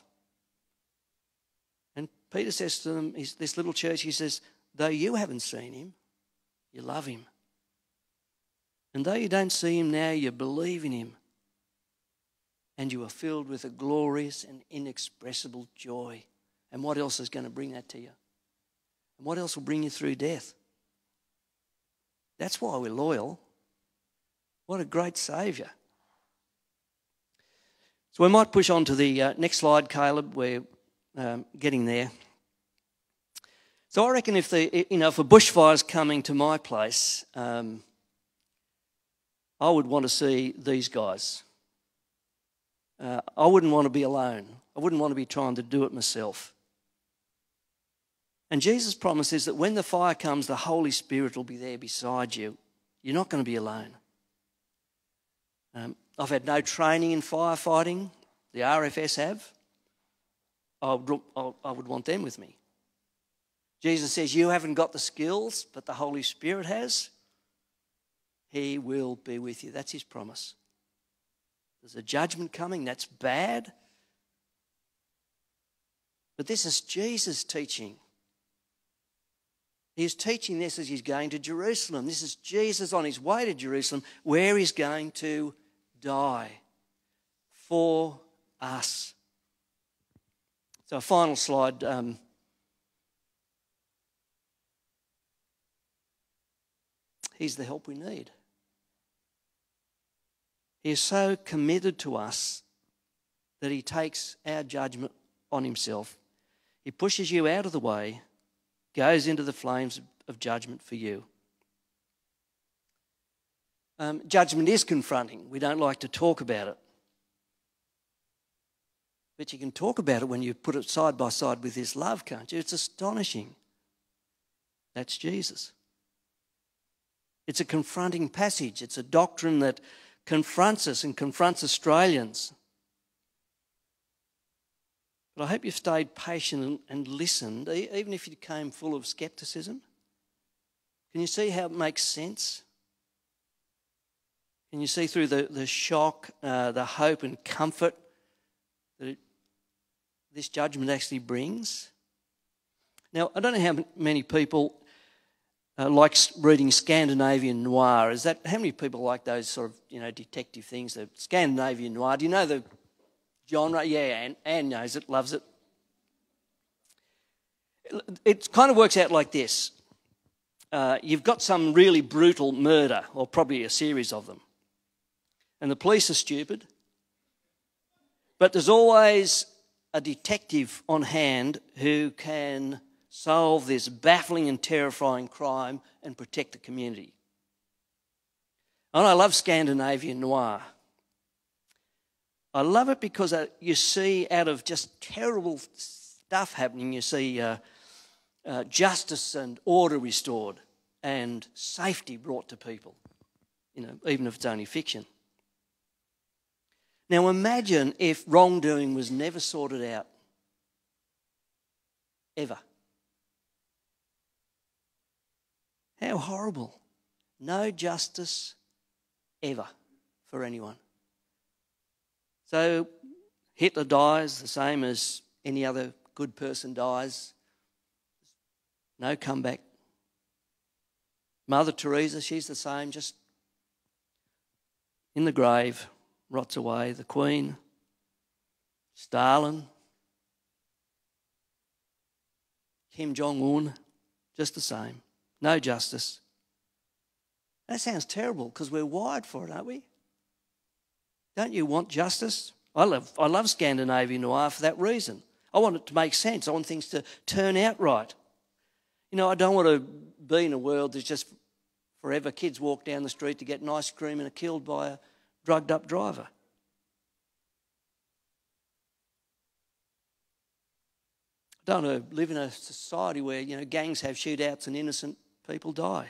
And Peter says to them, he's, this little church, he says, though you haven't seen him, you love him. And though you don't see him now, you believe in him. And you are filled with a glorious and inexpressible joy. And what else is going to bring that to you? And what else will bring you through death? That's why we're loyal. What a great Saviour. So we might push on to the uh, next slide, Caleb. We're um, getting there. So I reckon if the you know if a bushfire's coming to my place, um, I would want to see these guys. Uh, I wouldn't want to be alone. I wouldn't want to be trying to do it myself. And Jesus' promise is that when the fire comes, the Holy Spirit will be there beside you. You're not going to be alone. Um, I've had no training in firefighting. The R F S have. I would, I would want them with me. Jesus says, you haven't got the skills, but the Holy Spirit has. He will be with you. That's his promise. There's a judgment coming. That's bad. But this is Jesus teaching. He's teaching this as he's going to Jerusalem. This is Jesus on his way to Jerusalem, where he's going to die for us. So a final slide. Um, he's the help we need. He is so committed to us that he takes our judgment on himself. He pushes you out of the way, goes into the flames of judgment for you. Um, judgment is confronting. We don't like to talk about it. But you can talk about it when you put it side by side with his love, can't you? It's astonishing. That's Jesus. It's a confronting passage. It's a doctrine that confronts us and confronts Australians. But I hope you've stayed patient and listened, even if you came full of scepticism. Can you see how it makes sense? Can you see through the, the shock, uh, the hope and comfort that it, this judgment actually brings? Now, I don't know how many people uh, like reading Scandinavian noir. Is that how many people like those sort of you know detective things? The Scandinavian noir. Do you know the genre? Yeah, Anne, Anne knows it, loves it. It kind of works out like this. Uh, you've got some really brutal murder, or probably a series of them. And the police are stupid. But there's always a detective on hand who can solve this baffling and terrifying crime and protect the community. And I love Scandinavian noir. I love it because you see out of just terrible stuff happening, you see uh, uh, justice and order restored and safety brought to people, you know, even if it's only fiction. Now imagine if wrongdoing was never sorted out, ever. How horrible. No justice ever for anyone. So Hitler dies the same as any other good person dies. No comeback. Mother Teresa, she's the same, just in the grave, rots away. The Queen, Stalin, Kim Jong-un, just the same. No justice. That sounds terrible because we're wired for it, aren't we? Don't you want justice? I love, I love Scandinavian noir for that reason. I want it to make sense. I want things to turn out right. You know, I don't want to be in a world that's just forever kids walk down the street to get an ice cream and are killed by a drugged up driver. I don't want to live in a society where, you know, gangs have shootouts and innocent people die.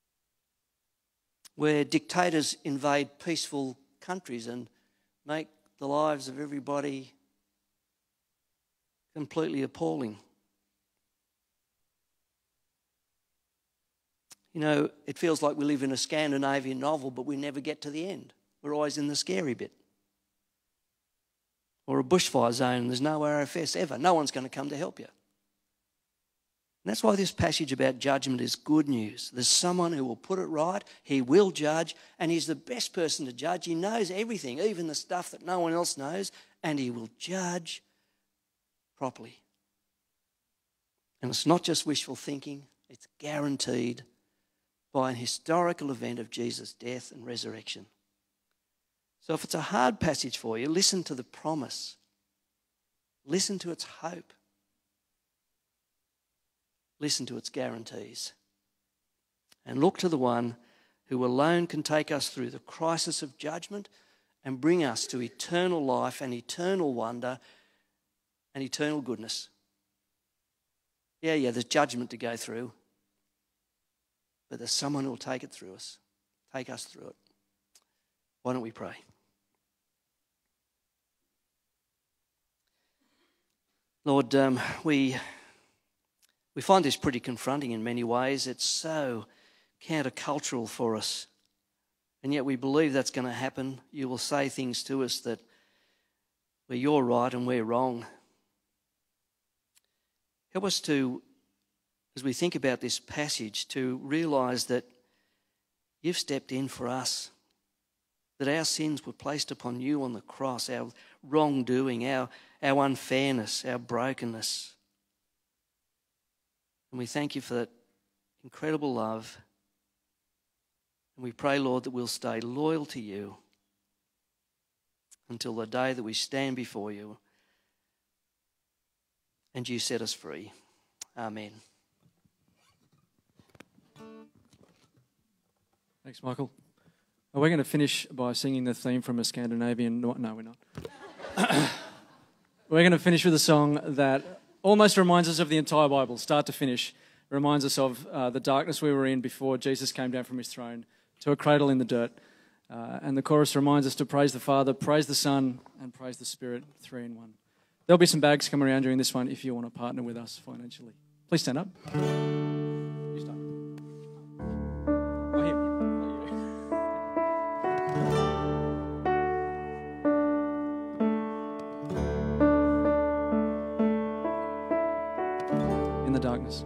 Where dictators invade peaceful countries and make the lives of everybody completely appalling. You know, it feels like we live in a Scandinavian novel, but we never get to the end. We're always in the scary bit. Or a bushfire zone, and there's no R F S ever. No one's going to come to help you. And that's why this passage about judgment is good news. There's someone who will put it right, he will judge, and he's the best person to judge. He knows everything, even the stuff that no one else knows, and he will judge properly. And it's not just wishful thinking, it's guaranteed by an historical event of Jesus' death and resurrection. So if it's a hard passage for you, listen to the promise. Listen to its hope. Listen to its guarantees. And look to the one who alone can take us through the crisis of judgment and bring us to eternal life and eternal wonder and eternal goodness. Yeah, yeah, there's judgment to go through, but there's someone who will take it through us, take us through it. Why don't we pray? Lord, um, we... We find this pretty confronting in many ways. It's so countercultural for us. And yet we believe that's going to happen. You will say things to us that where you're right and we're wrong. Help us to, as we think about this passage, to realise that you've stepped in for us, that our sins were placed upon you on the cross, our wrongdoing, our, our unfairness, our brokenness. And we thank you for that incredible love. And we pray, Lord, that we'll stay loyal to you until the day that we stand before you and you set us free. Amen. Thanks, Michael. Well, we're going to finish by singing the theme from a Scandinavian... No, we're not. We're going to finish with a song that almost reminds us of the entire Bible, start to finish. It reminds us of uh, the darkness we were in before Jesus came down from his throne to a cradle in the dirt. Uh, and the chorus reminds us to praise the Father, praise the Son, and praise the Spirit, three in one. There'll be some bags coming around during this one if you want to partner with us financially. Please stand up. You start. Oh, him. In the darkness.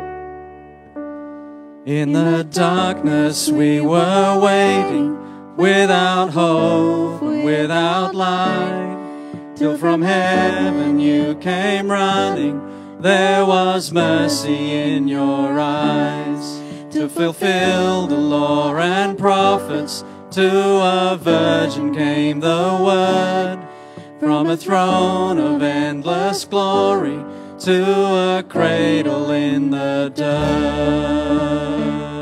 In the darkness we were waiting, without hope and without light, till from heaven you came running. There was mercy in your eyes, to fulfill the law and prophets. To a virgin came the word, from a throne of endless glory to a cradle in the dirt.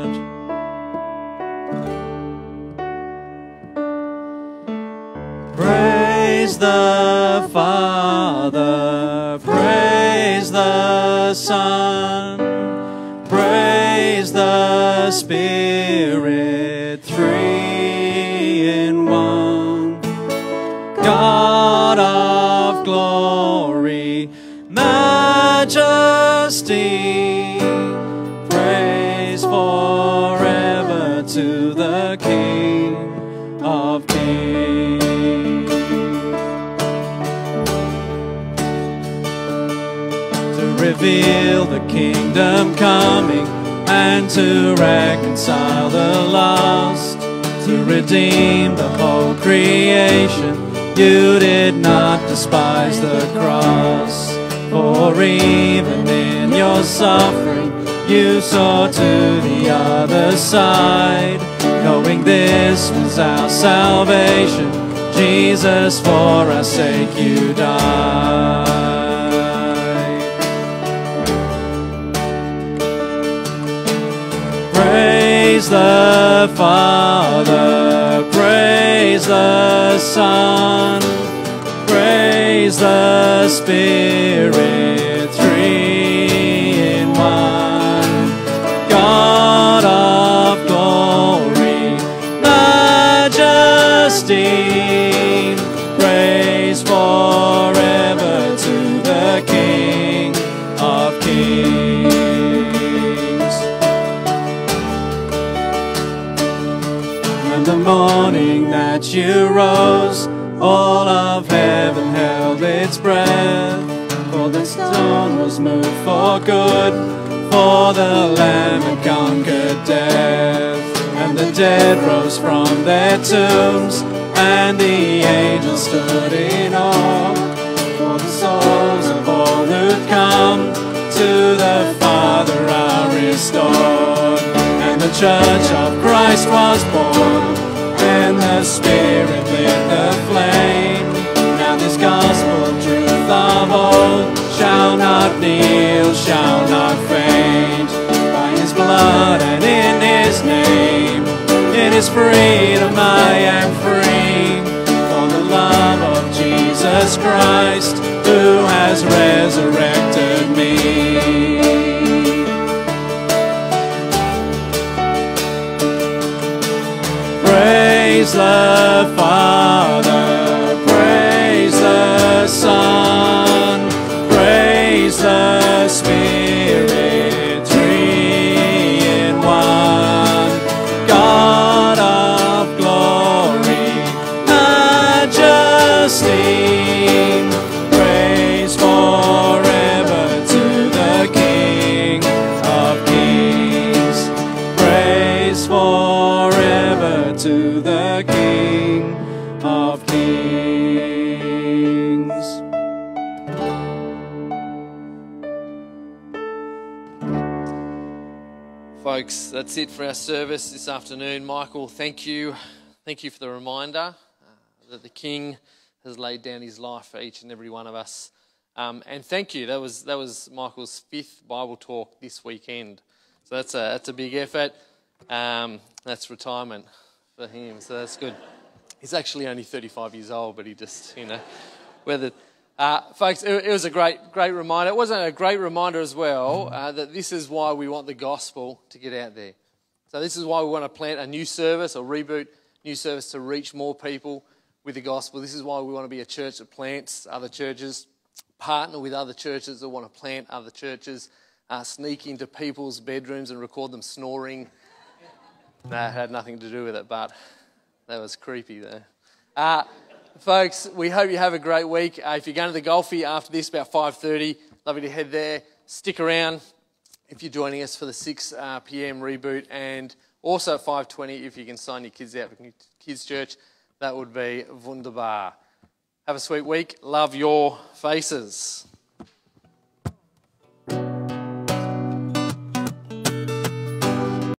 Praise the Father, praise the Son, praise the Spirit, three in one. God of glory, majesty, praise forever to the King of Kings. Reveal the kingdom coming, and to reconcile the lost, to redeem the whole creation. You did not despise the cross, for even in your suffering you saw to the other side, knowing this was our salvation. Jesus, for our sake you died. Praise the Father, praise the Son, praise the Spirit, three in one. God of glory, majesty, praise knowing that you rose, all of heaven held its breath. For the stone was moved for good, for the Lamb had conquered death. And the dead rose from their tombs, and the angels stood in awe. For the souls of all who'd come to the Father are restored. And the church of Christ was born, and the Spirit lit the flame. Now this gospel truth of old shall not kneel, shall not faint. By his blood and in his name, in his freedom I am free. For the love of Jesus Christ, who has resurrected me. Praise the Father, praise the Son, praise the Spirit, three in one. God of glory, majesty, praise forever to the King of Kings. Praise forever to the King of Kings. Folks, that's it for our service this afternoon. Michael, thank you. Thank you for the reminder uh, that the King has laid down his life for each and every one of us. Um, and thank you. That was that was Michael's fifth Bible talk this weekend. So that's a that's a big effort. Um, that's retirement for him. So that's good. He's actually only thirty-five years old, but he just, you know, weathered. Uh, folks, it, it was a great, great reminder. It wasn't a great reminder as well uh, that this is why we want the gospel to get out there. So this is why we want to plant a new service or reboot new service to reach more people with the gospel. This is why we want to be a church that plants other churches, partner with other churches that want to plant other churches, uh, sneak into people's bedrooms and record them snoring. No, it had nothing to do with it, but that was creepy though. Uh, Folks, we hope you have a great week. Uh, if you're going to the Golfie after this, about five thirty, love you to head there. Stick around if you're joining us for the six p.m. reboot, and also at five twenty, if you can sign your kids out for Kids Church, that would be wunderbar. Have a sweet week. Love your faces.